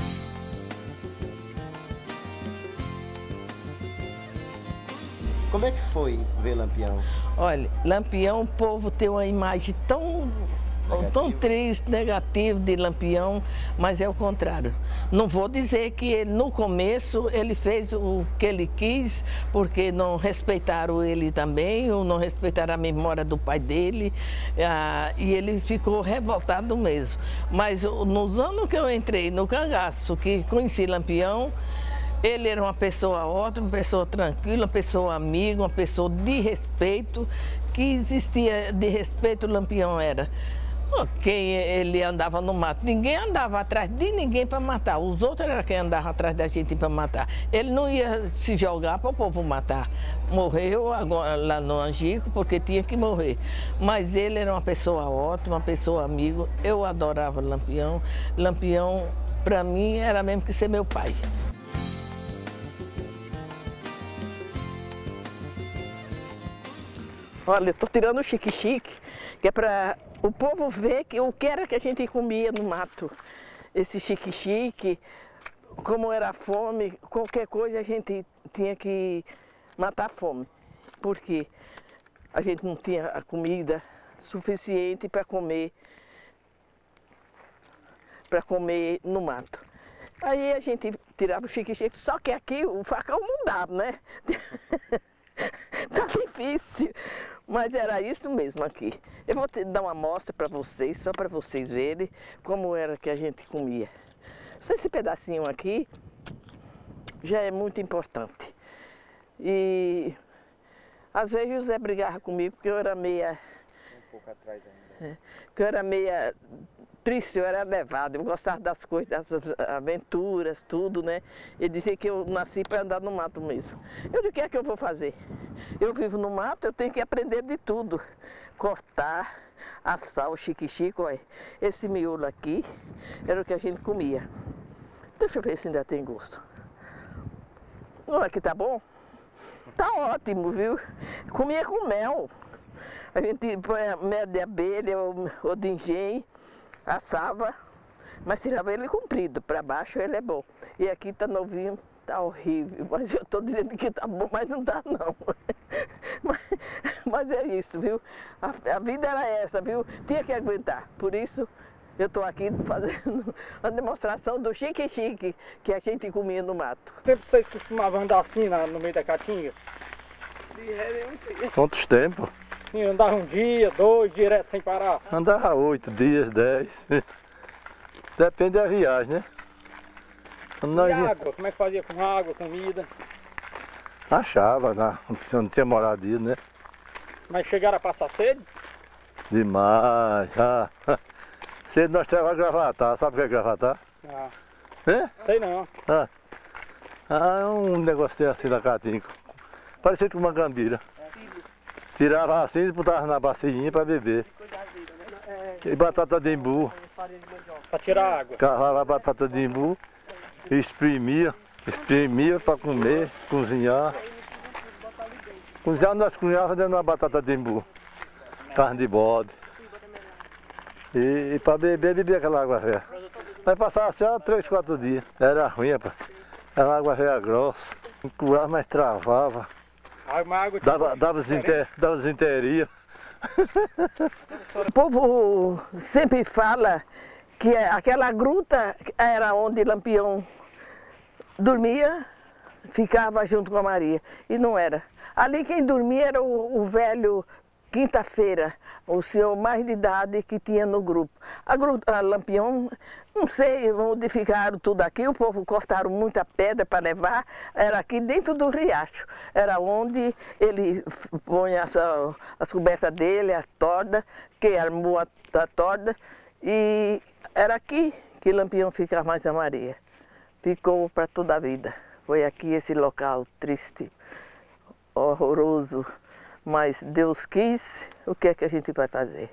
Como é que foi ver Lampião? Olha, Lampião, o povo tem uma imagem tão triste, negativa de Lampião, mas é o contrário. Não vou dizer que ele, no começo ele fez o que ele quis, porque não respeitaram ele também, ou não respeitaram a memória do pai dele, e ele ficou revoltado mesmo. Mas nos anos que eu entrei no cangaço, que conheci Lampião, ele era uma pessoa ótima, uma pessoa tranquila, uma pessoa amiga, uma pessoa de respeito, que existia de respeito, o Lampião era. Quem ele andava no mato, ninguém andava atrás de ninguém para matar, os outros eram quem andava atrás da gente para matar. Ele não ia se jogar para o povo matar. Morreu agora lá no Angico porque tinha que morrer. Mas ele era uma pessoa ótima, uma pessoa amiga, eu adorava Lampião. Lampião, para mim, era mesmo que ser meu pai. Olha, eu estou tirando o chique-chique, que é para o povo ver o que era que a gente comia no mato. Esse chique-chique, como era a fome, qualquer coisa a gente tinha que matar a fome. Porque a gente não tinha a comida suficiente para comer no mato. Aí a gente tirava o chique-chique, só que aqui o facão não dava, né? Tá difícil. Mas era isso mesmo aqui. Eu vou dar uma amostra para vocês, só para vocês verem como era que a gente comia. Só esse pedacinho aqui já é muito importante. E às vezes o José brigava comigo porque eu era meia... Um pouco atrás ainda. Que eu era meia triste, eu era levada, eu gostava das coisas, das aventuras, tudo, né? Ele dizia que eu nasci para andar no mato mesmo. Eu disse, o que é que eu vou fazer? Eu vivo no mato, eu tenho que aprender de tudo. Cortar, assar o chique-chique, olha. Esse miolo aqui era o que a gente comia. Deixa eu ver se ainda tem gosto. Olha que tá bom? Tá ótimo, viu? Comia com mel. A gente põe mel de abelha ou de engenho, assava, mas tirava ele comprido, para baixo ele é bom. E aqui tá novinho, tá horrível, mas eu estou dizendo que tá bom, mas não dá não. Mas é isso, viu? A vida era essa, viu? Tinha que aguentar, por isso eu estou aqui fazendo uma demonstração do chique-chique que a gente comia no mato. Sempre vocês costumavam andar assim no meio da caatinga? Quantos tempos? Sim, andava um dia, 2, direto sem parar? Andava 8 dias, 10. Depende da viagem, né? E água? Como é que fazia com água, comida? Achava, não tinha moradia, né? Mas chegaram a passar sede? Demais. Cedo nós tínhamos gravatar, sabe o que é gravatar? Ah. É? Sei não. É um negocinho assim da caatinga. Parecia com uma gambira. Tirava assim e botava na bacinha para beber. E batata de imbu. Para tirar água? Cavava a batata de imbu, espremia para comer, cozinhar. Cozinhar nós cozinhávamos dentro da batata de imbu, carne de bode. E para beber, bebia aquela água velha. Mas passava assim 3, 4 dias. Era ruim, rapaz. Era uma água velha grossa. Não curava, mas travava. Dava desinteria. O povo sempre fala que aquela gruta era onde Lampião dormia, ficava junto com a Maria. E não era. Ali quem dormia era o velho quinta-feira, o senhor mais de idade que tinha no grupo. A Lampião, não sei, modificaram tudo aqui, o povo cortaram muita pedra para levar, era aqui dentro do riacho. Era onde ele põe as cobertas dele, a torda, que armou a torda, e era aqui que Lampião ficava mais a Maria. Ficou para toda a vida. Foi aqui esse local triste, horroroso, mas Deus quis, o que é que a gente vai fazer?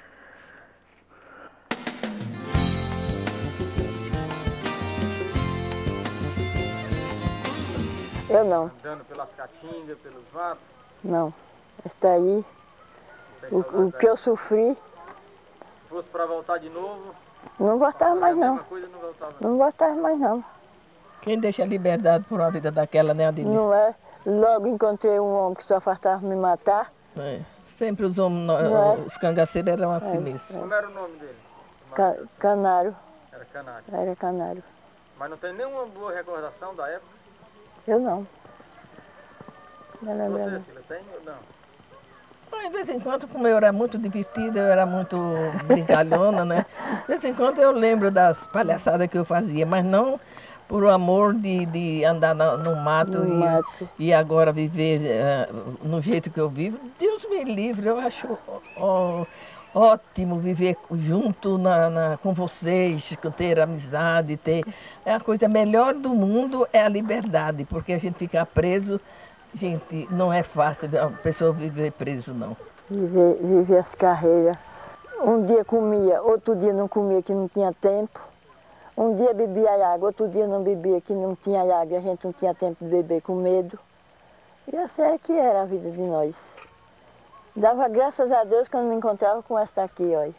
Eu não. Andando pelas caatingas, pelos matos? Não. Esta aí, o que eu sofri... Se fosse para voltar de novo... Não gostava mais não. Coisa, não voltava. Não gostava mais não. Quem deixa a liberdade por uma vida daquela, né, Adilha? Não é? Logo encontrei um homem que só faltava me matar. É. Sempre os homens, os cangaceiros eram assim mesmo. Como era o nome dele? Canário. Era Canário. Era Canário. Mas não tem nenhuma boa recordação da época? Eu não. Não lembro. Você, Cília, tem ou não? De vez em quando, como eu era muito divertida, eu era muito brincalhona, né? De vez em quando eu lembro das palhaçadas que eu fazia, mas não por o amor de andar no mato, e agora viver no jeito que eu vivo. Deus me livre, eu acho ótimo viver junto com vocês, ter amizade, ter... A coisa melhor do mundo é a liberdade, porque a gente ficar preso, gente, não é fácil a pessoa viver preso, não. Viver as carreiras. Um dia comia, outro dia não comia, que não tinha tempo. Um dia bebia água, outro dia não bebia, que não tinha água, a gente não tinha tempo de beber com medo. E essa é que era a vida de nós. Dava graças a Deus quando me encontrava com esta aqui, olha.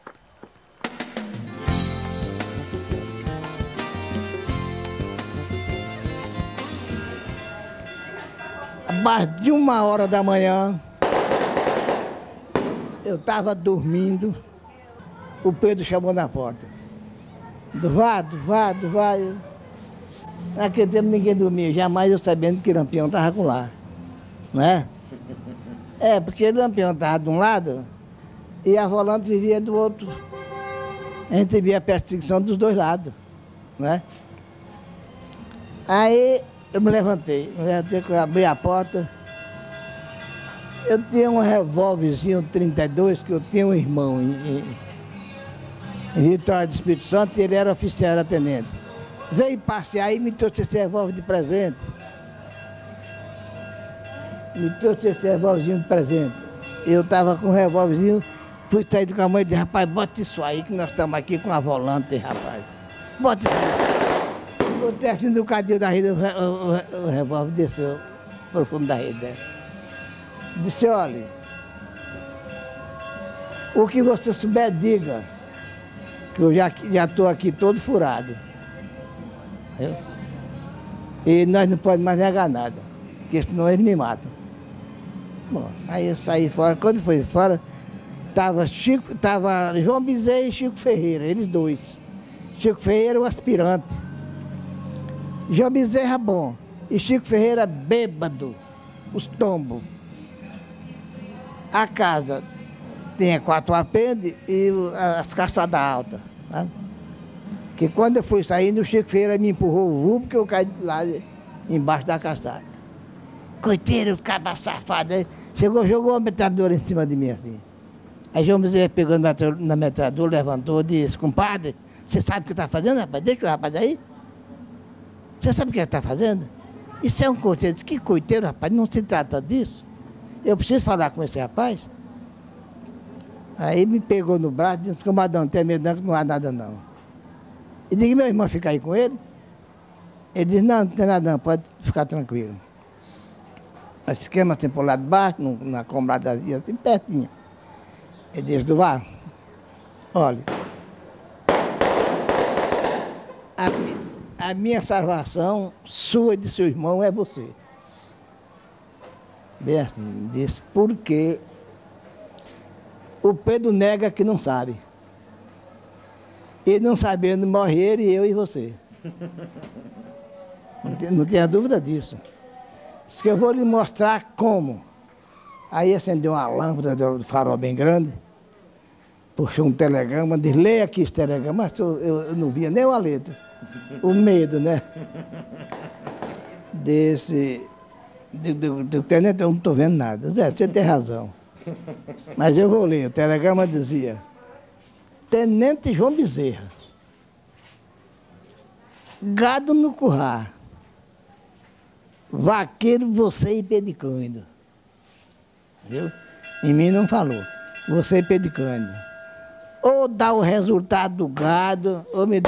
Mais de 1h da manhã, eu estava dormindo, o Pedro chamou na porta. Vá. Naquele tempo ninguém dormia, jamais eu sabendo que Lampião estava com lá, né? Porque Lampião estava de um lado e a Volante vivia do outro. A gente via a perseguição dos dois lados, né? Aí eu me levantei, abri a porta. Eu tinha um revólverzinho 32, que eu tinha um irmão em Vitória do Espírito Santo, e ele era oficial, era tenente. Veio passear e me trouxe esse revólver de presente. Eu estava com o revólverzinho, fui sair do caminho e disse, rapaz, bota isso aí, que nós estamos aqui com a Volante, rapaz. Bota isso aí. Botei assim no cadinho da rede, o revólver desceu para o fundo da rede dela. Disse, olha, o que você souber, diga, que eu já estou aqui todo furado. E nós não podemos mais negar nada, porque senão eles me matam. Bom, aí eu saí fora. Quando foi fora, estava João Bezerra e Chico Ferreira, eles dois. Chico Ferreira, o aspirante. João Bezerra bom e Chico Ferreira bêbado, os tombos. A casa tinha 4 apêndices e as caçadas altas. Né? Que quando eu fui saindo, o Chico Ferreira me empurrou o vulgo, porque eu caí lá embaixo da caçada. Coiteiro, caba safado. Chegou, jogou a metralhadora em cima de mim assim. Aí João Bezerra pegou na metralhadora, levantou e disse, compadre, você sabe o que está fazendo, rapaz? Deixa o rapaz aí. Você sabe o que ele está fazendo? Isso é um coiteiro. Disse, que coiteiro, rapaz, não se trata disso. Eu preciso falar com esse rapaz. Aí me pegou no braço e disse, comandante, não tem medo não, que não há nada não. E disse, meu irmão fica aí com ele? Ele disse, não tem nada não, pode ficar tranquilo. O esquema assim por lá de baixo, na combradazinha assim, pertinho. Ele disse, Duval, olha, a minha salvação, sua e de seu irmão, é você. Bem assim, disse, porque o Pedro nega que não sabe. Ele não sabendo morrer, eu e você. Não tenha dúvida disso. Diz que eu vou lhe mostrar como. Aí acendeu uma lâmpada do farol bem grande, puxou um telegrama, disse, leia aqui esse telegrama, mas eu não via nem uma letra. O medo, né? Do tenente, eu não estou vendo nada. Zé, você tem razão. Mas eu vou ler. O telegrama dizia, Tenente João Bezerra, gado no curral, vaqueiro você e pedicando. Viu? Em mim não falou. Você e pedicando. Ou dá o resultado do gado, ou me dá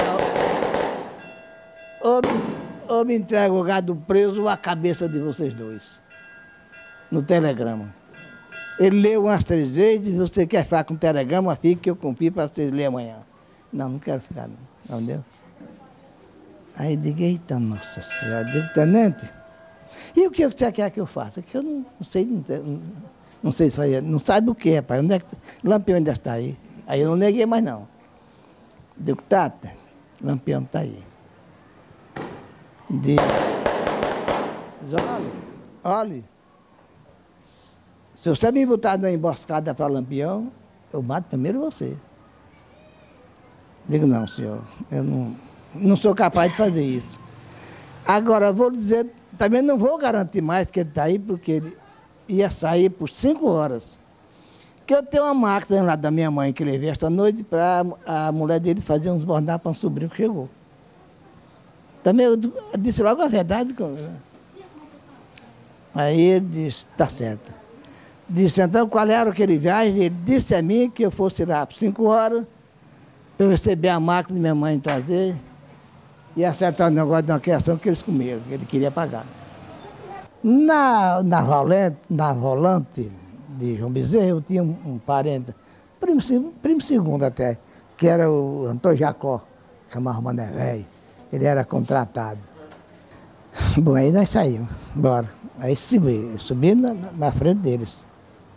ou me entrega o gado preso ou a cabeça de vocês dois. No telegrama. Ele leu umas 3 vezes, você quer ficar com o telegrama, fique que eu confio para vocês lerem amanhã. Não, não quero ficar não. Não deu? Aí digo, eita, nossa senhora, digo, tenente, e o que você quer que eu faça? Que eu não sei, não sei se fazer, não sabe o que, rapaz, onde é que, Lampião ainda está aí. Aí eu não neguei mais não. Digo, Tata, Lampião está aí. Diz, olha, se você me botar na emboscada para Lampião, eu mato primeiro você. Digo, não, senhor, eu não sou capaz de fazer isso. Agora, vou dizer, também não vou garantir mais que ele está aí, porque ele ia sair por 5 horas. Que eu tenho uma máquina lá da minha mãe que levei esta noite para a mulher dele fazer uns bordados para um sobrinho que chegou. Também eu disse logo a verdade. Aí ele disse, tá certo. Disse, então, qual era aquele viagem? Ele disse a mim que eu fosse lá por 5 horas, para eu receber a máquina de minha mãe trazer e acertar o negócio de uma criação que eles comeram, que ele queria pagar. Na volante de João Bezerra, eu tinha um parente, primo segundo até, que era o Antônio Jacó, chamava Mané Velho. Ele era contratado. Bom, aí nós saímos, bora. Aí subi na frente deles.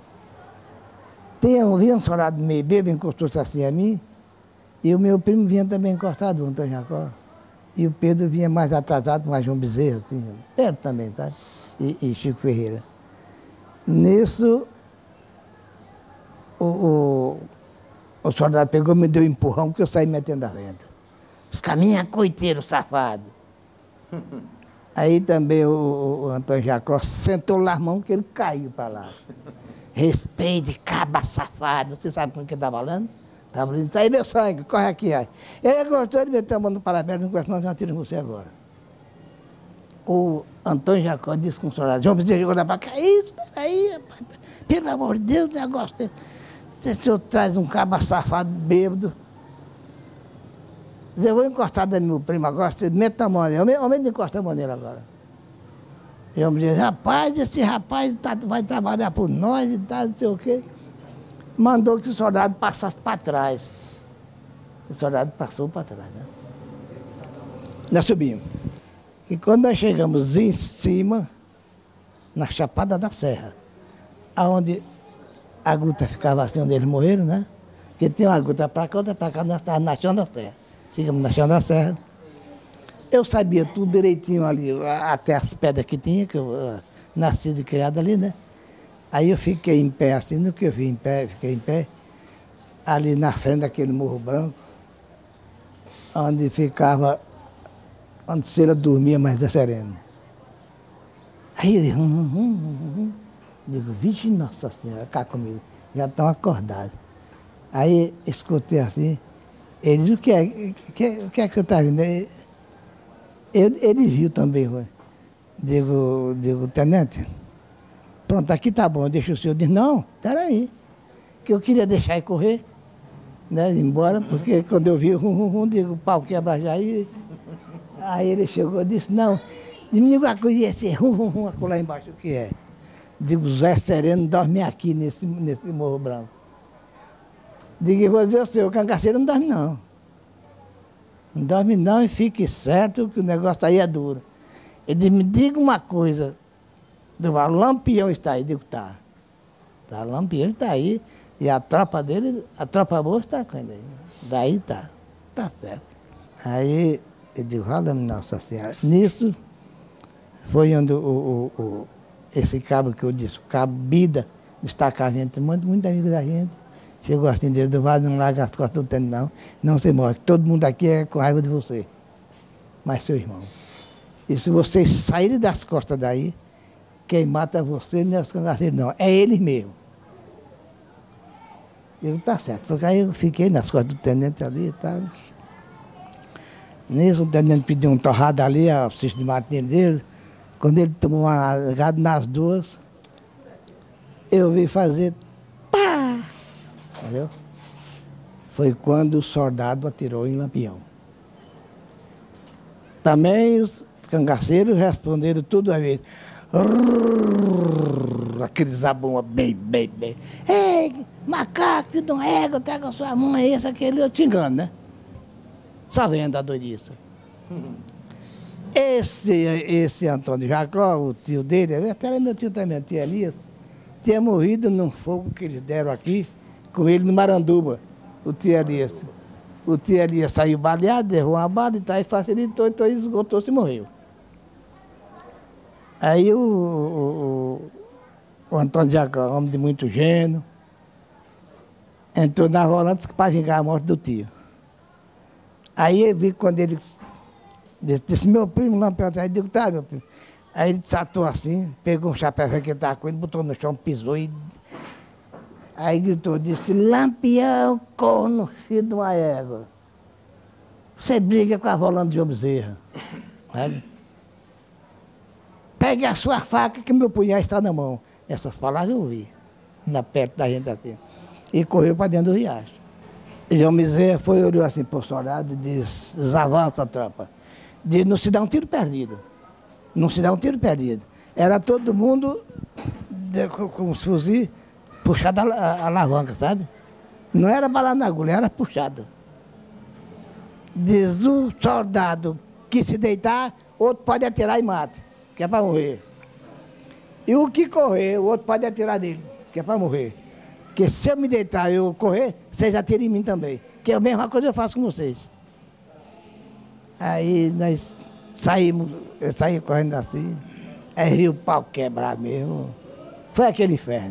Vinha um soldado meio bêbado, encostou-se assim a mim, e o meu primo vinha também encostado, o Antônio Jacó. E o Pedro vinha mais atrasado, mais João Bezerra, assim, perto também, sabe? E Chico Ferreira. Nisso, o soldado pegou e me deu um empurrão, que eu saí metendo a venda. Os caminhos coiteiros, safado. Aí também o Antônio Jacó sentou lá a mão que ele caiu para lá. Respeite, caba safado. Você sabe com o que está falando? Está falando, sai meu sangue, corre aqui. Aí. Ele gostou de meter a mão no parapeito, não gostou, nós já tiramos você agora. O Antônio Jacó disse com o soldado, João Bezerra chegou lá para cá, isso, peraí, rapaz, pelo amor de Deus, o negócio desse. Se o senhor traz um caba safado, bêbado, eu vou encostar no meu primo agora, você mete a mão nele, aumenta de encostar a mão nele agora. Eu me disse, rapaz, esse rapaz vai trabalhar por nós e tal, não sei o quê. Mandou que o soldado passasse para trás. O soldado passou para trás, né? Nós subimos. E quando nós chegamos em cima, na Chapada da Serra, aonde a gruta ficava assim, onde eles morreram, né? Porque tinha uma gruta para cá, outra para cá, nós estávamos na Chão da Serra. Chegamos na Chão da Serra. Eu sabia tudo direitinho ali, até as pedras que tinha, que eu nasci e criado ali, né? Aí eu fiquei em pé, assim, no que eu vi em pé, fiquei em pé, ali na frente daquele Morro Branco, onde ficava, onde Cera dormia mais da sereno. Aí eu digo, vixe, Nossa Senhora, cá comigo, já estão acordados. Aí escutei assim, ele disse, o que é que você está vendo? Ele viu também, digo, tenente, pronto, aqui tá bom, deixa o senhor. Diz, não, peraí, que eu queria deixar ele correr, né, ir embora, porque quando eu vi digo, o pau quebra já aí. Aí ele chegou e disse, não, me diga uma coisa, esse lá embaixo, o que é? Digo, Zé Sereno dorme aqui nesse Morro Branco. Digo, eu vou dizer ao senhor, o cangaceiro não dorme não. Não dorme não e fique certo que o negócio aí é duro. Ele disse, me diga uma coisa, o Lampião está aí? Digo, tá. O Lampião está aí e a tropa dele, a tropa boa está com ele. Daí tá certo. Aí eu digo, fala-me Nossa Senhora. Nisso foi onde esse cabo que eu disse, o cabo Bida, destacava entre muito amigo da gente. Chegou assim, Deus do Vale, não larga as costas do tempo, não. Não se morre. Todo mundo aqui é com raiva de você. Mas seu irmão. E se vocês saírem das costas daí, quem mata você não é os cangaceiros, não. É eles mesmo. Eu, tá certo. Porque aí eu fiquei nas costas do tenente ali e tal. Nisso, o tenente pediu um torrado ali, a cisto de matinho dele. Quando ele tomou uma ligada nas duas, eu vi fazer pá! Entendeu? Foi quando o soldado atirou em Lampião. Também os cangaceiros responderam tudo a vez. Aquele zabumba bem. Ei, macaco, filho de uma égua, pega a sua mãe, esse, aquele, eu te engano, né? Só vendo a doidice. Esse Antônio Jacó, o tio dele, até era meu tio também, tio Elias, tinha morrido num fogo que eles deram aqui, com ele no Maranduba, o tio Elias. O tio Elias saiu baleado, derrubou uma bala e tal, e facilitou, então esgotou-se e morreu. Aí o Antônio Jacó, homem de muito gênio, entrou na volante para vingar a morte do tio. Aí eu vi quando ele disse, meu primo Lampião, aí eu digo, tá, meu primo. Aí ele desatou assim, pegou um chapéu que ele estava com ele, botou no chão, pisou e... Aí gritou, disse, Lampião, corno, filho de uma égua. Você briga com a volante de João Bezerra. Sabe? Pegue a sua faca que meu punhal está na mão. Essas palavras eu ouvi, perto da gente assim. E correu para dentro do riacho. João Bezerra foi, olhou assim para o soldado e disse, desavança a tropa. Disse, não se dá um tiro perdido. Não se dá um tiro perdido. Era todo mundo com os fuzis puxado a alavanca, sabe? Não era bala na agulha, era puxada. Diz o soldado que se deitar, outro pode atirar e mata, que é para morrer. E o que correr, o outro pode atirar dele, que é para morrer. Porque se eu me deitar e eu correr, vocês atiram em mim também. Que é a mesma coisa que eu faço com vocês. Aí nós saímos, eu saí correndo assim, aí vi o pau quebrar mesmo. Foi aquele inferno.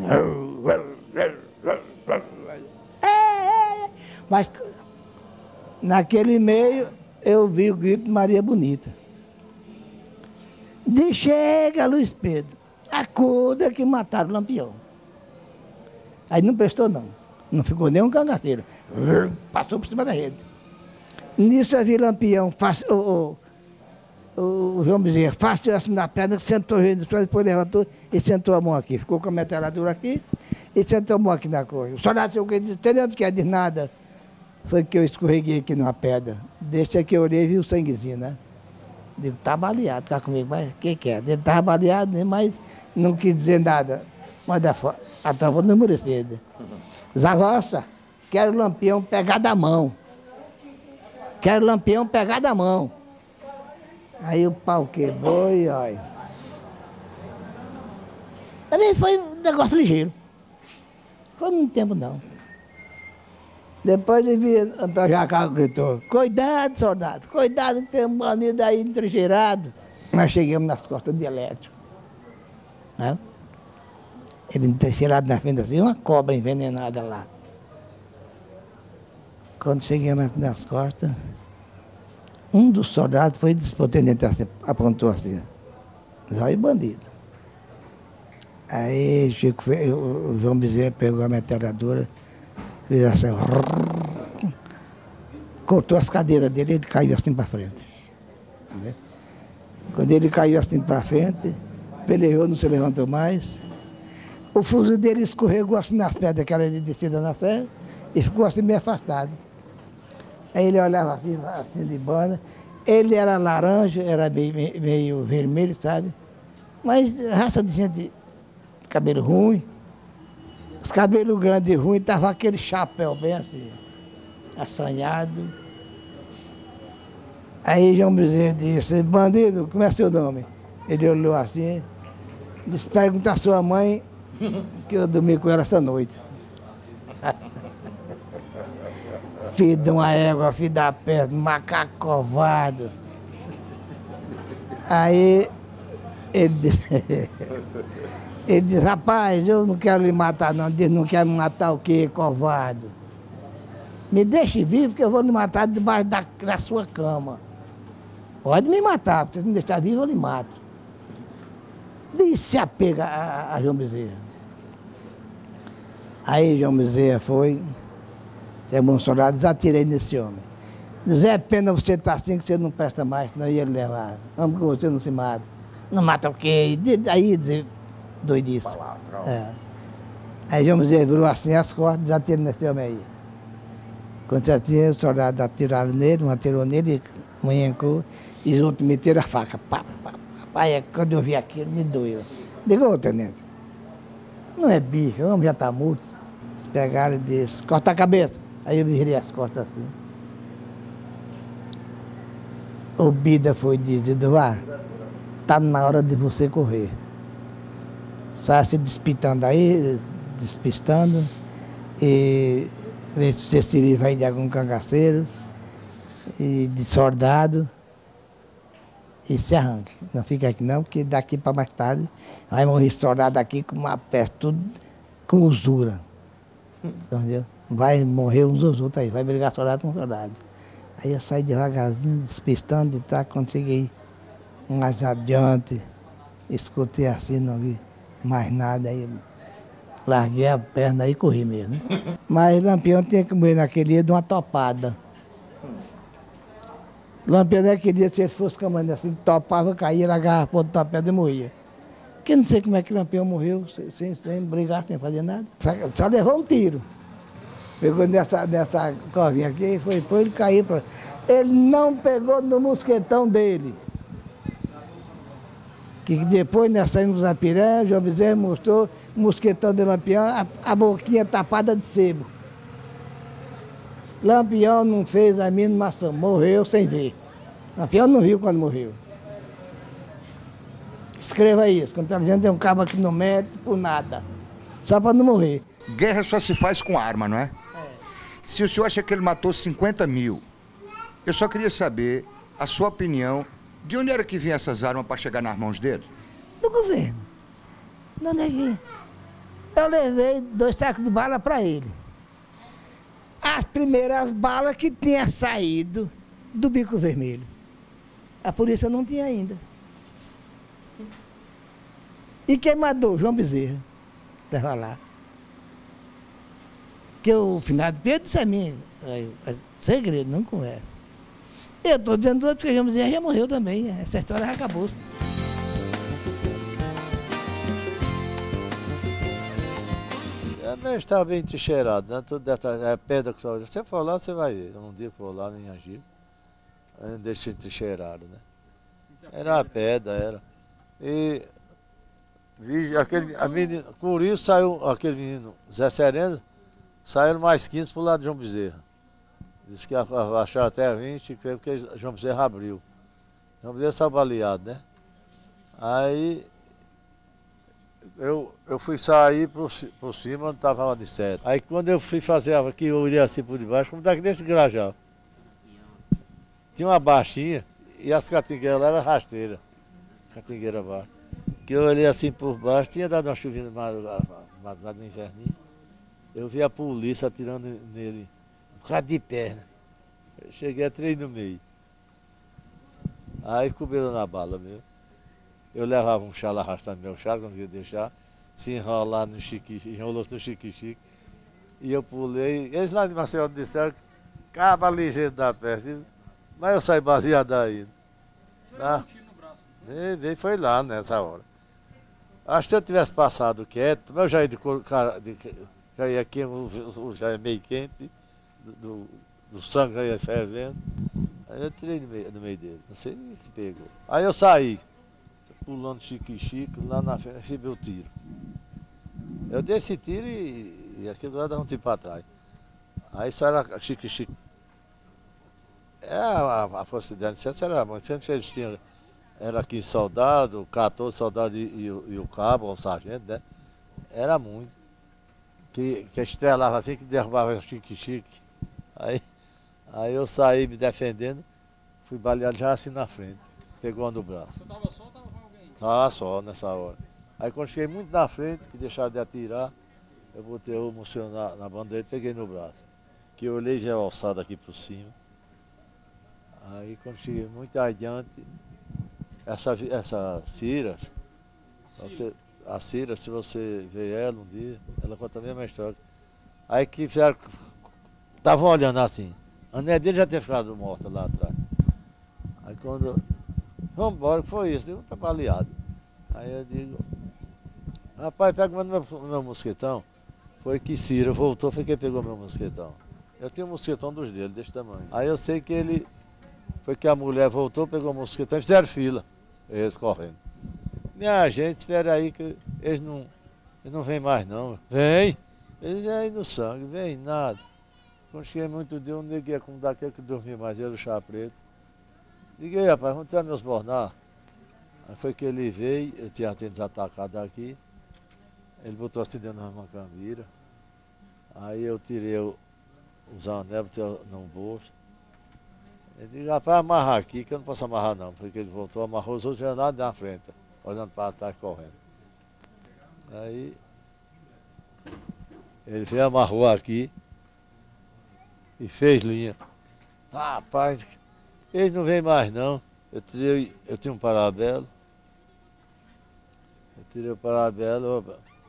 Mas naquele meio eu vi o grito de Maria Bonita. De chega, Luiz Pedro, acuda que mataram o Lampião. Aí não prestou não, não ficou nem um cangaceiro. Passou por cima da rede. Nisso eu vi Lampião, o João Bezerra, fácil assim na perna, sentou depois levantou e sentou a mão aqui. Ficou com a metralhadora aqui e sentou a mão aqui na coisa. O soldado disse, entendendo que é de nada. Foi que eu escorreguei aqui numa pedra. Deixa que eu olhei e vi o sanguezinho, né? Ele tá baleado, tá comigo, mas o que é? Ele estava baleado, mas não quis dizer nada. Mas a tropa não merecia. Zavança, quero o Lampião pegar da mão. Quero o Lampião pegar da mão. Aí o pau quebrou e olha. Também foi um negócio ligeiro. Foi muito tempo não. Depois ele vi Antônio Jacó gritou, cuidado, soldado, cuidado, tem um bandido aí entrincheirado. Nós chegamos nas costas de Elétrico. Né? Ele entrincheirado na frente assim, uma cobra envenenada lá. Quando chegamos nas costas, um dos soldados foi despotenente, apontou assim, olha bandido. Aí o João Bezerra pegou a metralhadora, fez assim, cortou as cadeiras dele e ele caiu assim para frente. Né? Quando ele caiu assim para frente, pelejou, não se levantou mais. O fuzil dele escorregou assim nas pedras que era de descida na serra e ficou assim meio afastado. Aí ele olhava assim de banda. Ele era laranja, era meio vermelho, sabe? Mas raça de gente, cabelo ruim. Os cabelos grandes e ruins, tava aquele chapéu bem assim, assanhado. Aí João Bezerra disse, bandido, como é seu nome? Ele olhou assim, disse, pergunta à sua mãe que eu dormi com ela essa noite. Filho de uma égua, filho da peste, macaco covarde. Aí ele disse, Ele diz, rapaz, eu não quero lhe matar não. Diz, não quer me matar o quê, covarde? Me deixe vivo que eu vou lhe matar debaixo da sua cama. Pode me matar, porque se me deixar vivo eu lhe mato. Disse se apega a João Bezerra. Aí João Bezerra foi, chamou um soldado, desatirei nesse homem. Diz, é pena você estar assim que você não presta mais, senão ia lhe levar. Amo que você não se mata. Não mata o quê? Aí doidice. É. Aí João Bezerra virou assim as costas, desatirei nesse homem aí. Quando você tinha, os soldados atiraram nele, um atirou nele, manhancou, e os outros meteram a faca. Pá, pá, pá. Aí quando eu vi aquilo, me doeu. Digo, ô, tenente, não é bicho, o homem já está morto. Eles pegaram e disse, corta a cabeça. Aí eu virei as costas assim. O Bida foi dito, vá, está na hora de você correr. Sai se despistando aí, despistando, e ver se você se livra aí de algum cangaceiro, e de soldado, e se arranque. Não fica aqui não, porque daqui para mais tarde vai morrer soldado aqui com uma peça, tudo com usura. Entendeu? Vai morrer uns aos outros aí, vai brigar soldado com soldado. Aí eu saí devagarzinho, despistando e tal, quando cheguei mais adiante, escutei assim, não vi mais nada, aí larguei a perna e corri mesmo. Mas Lampião tinha que morrer naquele dia de uma topada. Lampião naquele dia, se ele fosse caminhando assim, topava, caía, ele agarrava a topada e morria. Porque não sei como é que Lampião morreu, sem brigar, sem fazer nada. Só levou um tiro. Pegou nessa covinha aqui, foi ele caiu. Ele não pegou no mosquetão dele. Que depois nós saímos da piranha, João Bezerra mostrou o mosquetão de Lampião, a boquinha tapada de sebo. Lampião não fez a mínima ação, morreu sem ver. Lampião não viu quando morreu. Escreva isso, quando está dizendo tem um cabo que não mete por nada, só para não morrer. Guerra só se faz com arma, não é? Se o senhor acha que ele matou 50 mil, eu só queria saber a sua opinião, de onde era que vinham essas armas para chegar nas mãos dele? Do governo. Não neguei. Eu levei 2 sacos de bala para ele. As primeiras balas que tinham saído do Bico Vermelho. A polícia não tinha ainda. E quem mandou? João Bezerra. Leva lá. Que o finado Pedro disse a mim, segredo, não conversa. Eu estou dizendo outro que o João Bezerra já morreu também, essa história já acabou. Eu estava bem trincheirado, né? Tudo é pedra que só. Você for lá, você vai ver. Um dia for lá em Angico, eu deixei trincheirado, né? Era pedra, era. E por isso saiu aquele menino, Zé Sereno, saíram mais 15 pro lado de João Bezerra. Disse que acharam até 20, porque João Bezerra abriu. João Bezerra saiu baleado, né? Aí eu fui sair por cima, onde estava a de sete. Aí quando eu fui fazer aqui, eu olhei assim por debaixo, como daqui desse grajal. Tinha uma baixinha e as catingueiras lá eram rasteiras. Catingueira baixa. Que eu olhei assim por baixo, tinha dado uma chuvinha de madrugada no inverninho. Eu vi a polícia atirando nele, um bocado de perna. Eu cheguei a 3 no meio. Aí cobriram na bala mesmo. Eu levava um chale arrastando meu chale, quando ia deixar, se enrolar no chique-chique, enrolou-se no chique-chique. E eu pulei. Eles lá de Maceió disseram que acaba ligeiro da peste. Mas eu saí baleado aí. Tá? Veio foi lá nessa hora. Acho que se eu tivesse passado quieto, mas eu já ia já ia aqui, já ia meio quente, do sangue já ia fervendo. Aí eu tirei no meio dele, não sei se pegou. Aí eu saí, pulando chique-chique, lá na frente, recebi o tiro. Eu dei esse tiro e aquilo lá dava um tiro para trás. Aí só era chique-chique. A Força de Anisete era muito, sempre eles tinham, era 15 soldados, 14 soldados e o cabo, o sargento, né? Era muito. Que estrelava assim, que derrubava chique-chique. Aí eu saí me defendendo, fui baleado já assim na frente, pegou no braço. Você estava só ou estava com alguém? Estava só nessa hora. Aí quando cheguei muito na frente, que deixaram de atirar, eu botei o mosquetão na bandeira e peguei no braço. Que eu olhei já alçado aqui por cima. Aí quando cheguei muito adiante, essa Cira, a Cira, se você ver ela um dia, ela conta a mesma história. Aí que fizeram, estavam olhando assim, a mulher dele já tinha ficado morta lá atrás. Aí quando, vamos embora, que foi isso? Eu tá baleado. Aí eu digo, rapaz, pega meu mosquetão. Foi que Cira voltou, foi quem pegou meu mosquetão. Eu tinha um mosquetão dos dele, desse tamanho. Aí eu sei que ele, foi que a mulher voltou, pegou o mosquetão e fizeram fila, eles correndo. Minha gente, espera aí que eles não vêm mais não. Vem! Eles vêm aí no sangue, vem nada. Quando cheguei muito dia, um neguinho como daquele que dormia mais, ele, o chá preto. Liguei, rapaz, vamos tirar meus bornar. Aí foi que ele veio, eu tinha desatacado aqui. Ele botou assim dentro de uma cambira. Aí eu tirei os anéis, botei no bolso. Ele disse, rapaz, amarrar aqui, que eu não posso amarrar não. Porque ele voltou, amarrou os outros já nada na frente, olhando para trás, correndo. Aí ele veio, amarrou aqui e fez linha. Rapaz, eles não vêm mais não. Eu tinha um parabelo. Eu tirei o parabelo,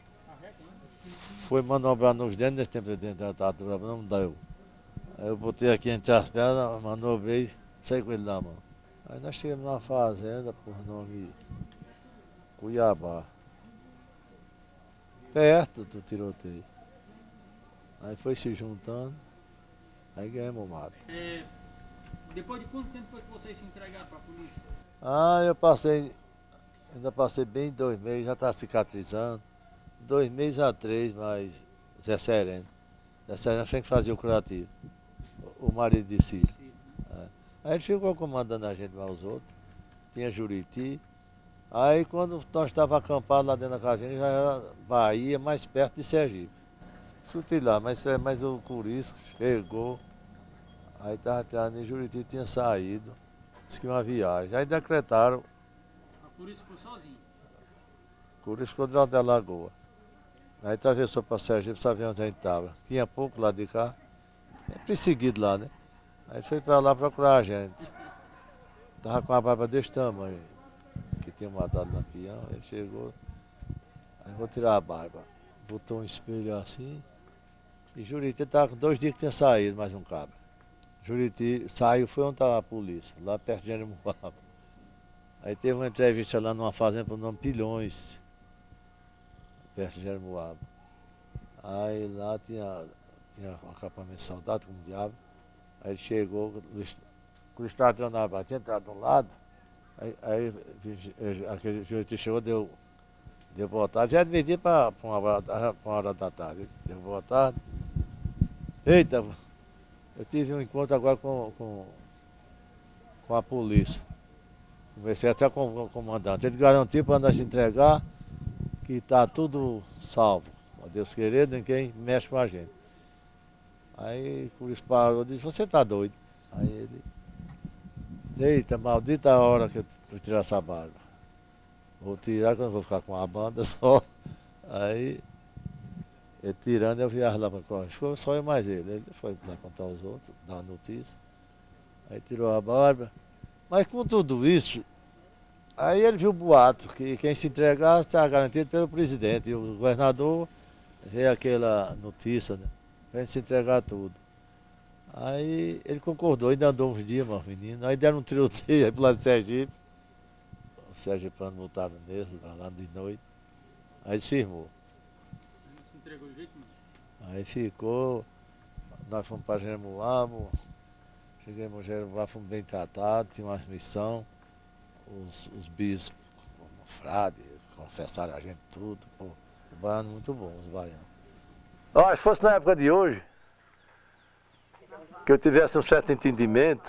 foi manobrar nos dentes, nesse tempo eu estava não deu. Aí eu botei aqui entre as pernas, manobrei, saí com ele na mão. Aí nós chegamos numa fazenda, por nome Cuiabá, perto do tiroteio. Aí foi se juntando, aí ganhamos o mato. Depois de quanto tempo foi que vocês se entregaram para a polícia? Ainda passei bem 2 meses, já está cicatrizando. 2 meses a 3, mas Zé Sereno. Zé Sereno foi que fazia o curativo, o marido de Ciro. Aí ele ficou comandando a gente mais os outros. Tinha Juriti. Aí quando nós estávamos acampados lá dentro da casinha, já era Bahia, mais perto de Sergipe. Escutei lá, mas o Curisco chegou. Aí estava tirando em Juriti, tinha saído. Disse que uma viagem. Aí decretaram. Por isso ficou sozinho? Por isso ficou de da Lagoa. Aí atravessou para Sergipe, sabia onde a gente estava. Tinha pouco lá de cá, perseguido lá, né? Aí foi para lá procurar a gente. Estava com a barba desse tamanho, que tinha matado o Lampião. Ele chegou, aí vou tirar a barba. Botou um espelho assim. E Juriti estava com 2 dias que tinha saído, mais um cabra. Juriti saiu, foi onde estava a polícia, lá perto de Jeremoabo. Aí teve uma entrevista lá numa fazenda por nome Pilhões, perto de Jeremoabo. Aí lá tinha um acampamento de soldado, como diabo. Aí ele chegou, quando estava entrando na barra, tinha entrado de um lado, aí aquele Juriti chegou, deu boa tarde, já admitia para uma hora da tarde. Deu boa tarde. Eita, eu tive um encontro agora com a polícia. Conversei até com o comandante. Ele garantiu para nós entregar que está tudo salvo. A Deus querer, ninguém mexe com a gente. Aí o polícia parou e disse, você está doido? Aí ele, eita, maldita a hora que eu tirar essa barba. Vou tirar quando eu vou ficar com a banda só. Aí, ele tirando, eu viajo lá para correr. Ficou só eu mais ele. Ele foi lá contar aos outros, dar a notícia. Aí tirou a barba. Mas com tudo isso, aí ele viu o boato, que quem se entregasse estava garantido pelo presidente. E o governador veio aquela notícia, né? Para se entregar tudo. Aí ele concordou, ainda andou uns dias, meu menino. Aí deram um tiroteio aí pro lado de Sergipe. O sergipano botaram nele, lá de noite. Aí se firmou. Não se entregou de jeito nenhum? Aí ficou, nós fomos para Jeremoabo. Chegamos em Jeremoabo, fomos bem tratados, tinha uma missão. Os bispos, o frade, confessaram a gente tudo. Pô, o baiano muito bom, os baianos. Ó, se fosse na época de hoje, que eu tivesse um certo entendimento,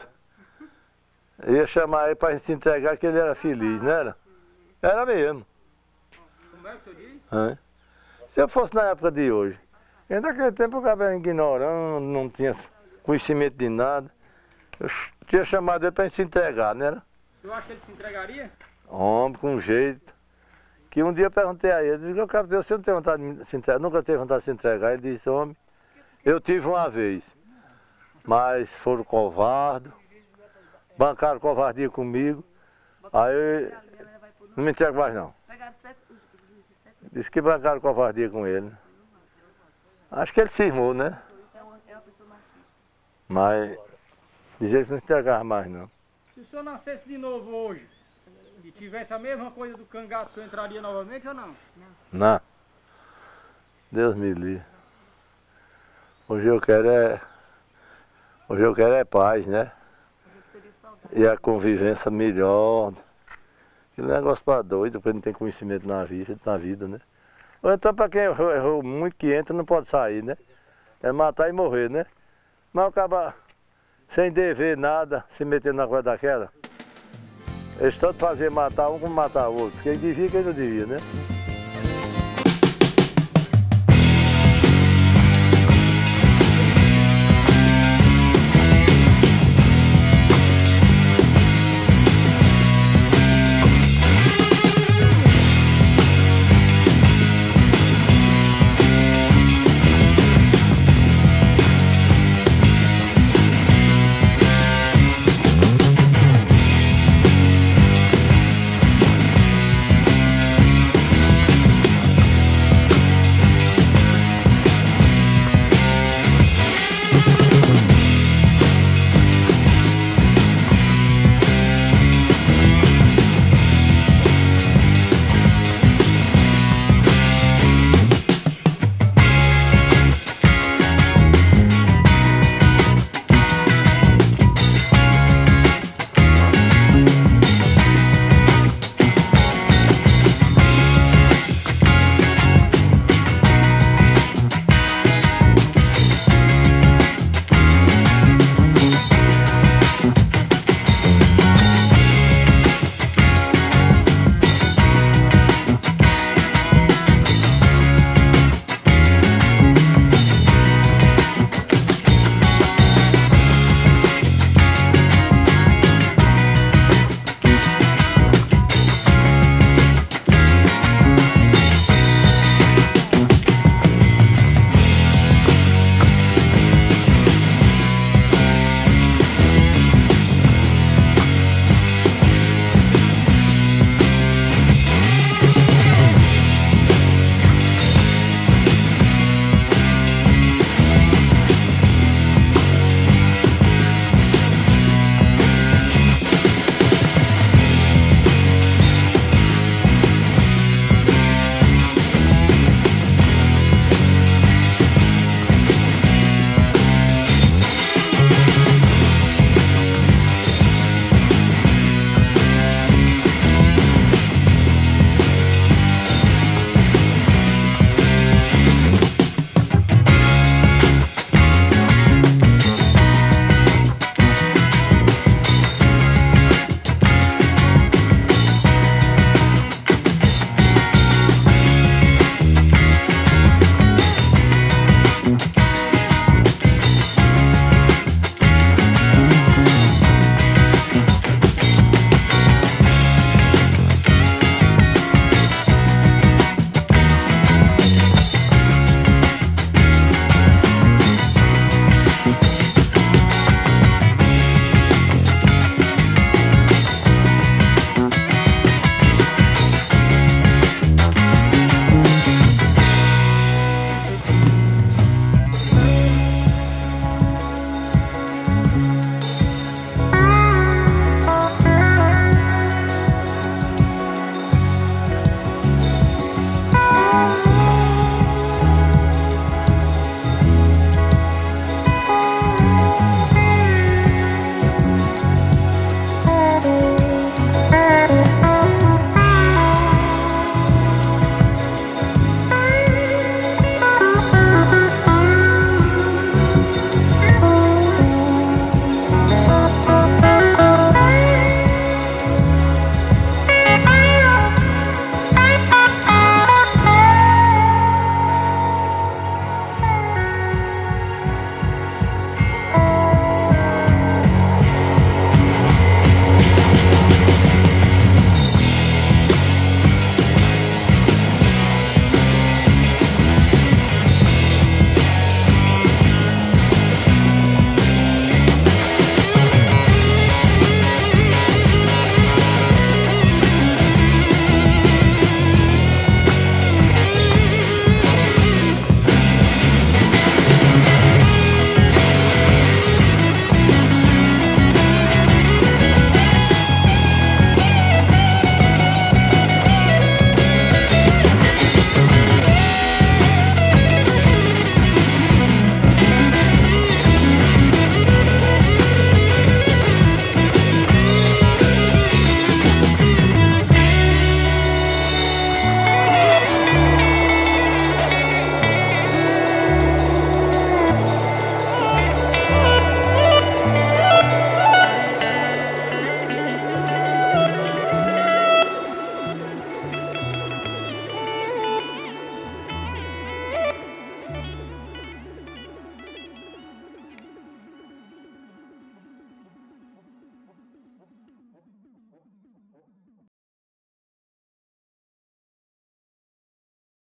eu ia chamar ele para se entregar que ele era feliz, não era? Era mesmo. Como é que você diz? Se eu fosse na época de hoje, naquele tempo eu estava ignorando, não tinha conhecimento de nada. Eu tinha chamado ele para se entregar, não era? Eu acho que ele se entregaria? Homem, com jeito. Que um dia eu perguntei a ele, eu disse, você não tem vontade de se entregar, nunca teve vontade de se entregar. Ele disse, homem, eu tive uma vez, mas foram covardes, bancaram covardia comigo, aí eu não me entrego mais não. Disse que bancaram covardia com ele. Acho que ele cismou, né? Mas dizer que não se entregava mais não. Se o senhor nascesse de novo hoje e tivesse a mesma coisa do cangaço, o senhor entraria novamente ou não? Não. Deus me livre. Hoje eu quero é paz, né? E a convivência melhor. Que negócio para doido, porque não tem conhecimento na vida, né? Ou então para quem errou muito que entra não pode sair, né? É matar e morrer, né? Mas acaba sem dever nada, se metendo na coisa daquela. Eles tanto faziam matar um como matar o outro. Quem devia, quem não devia, né?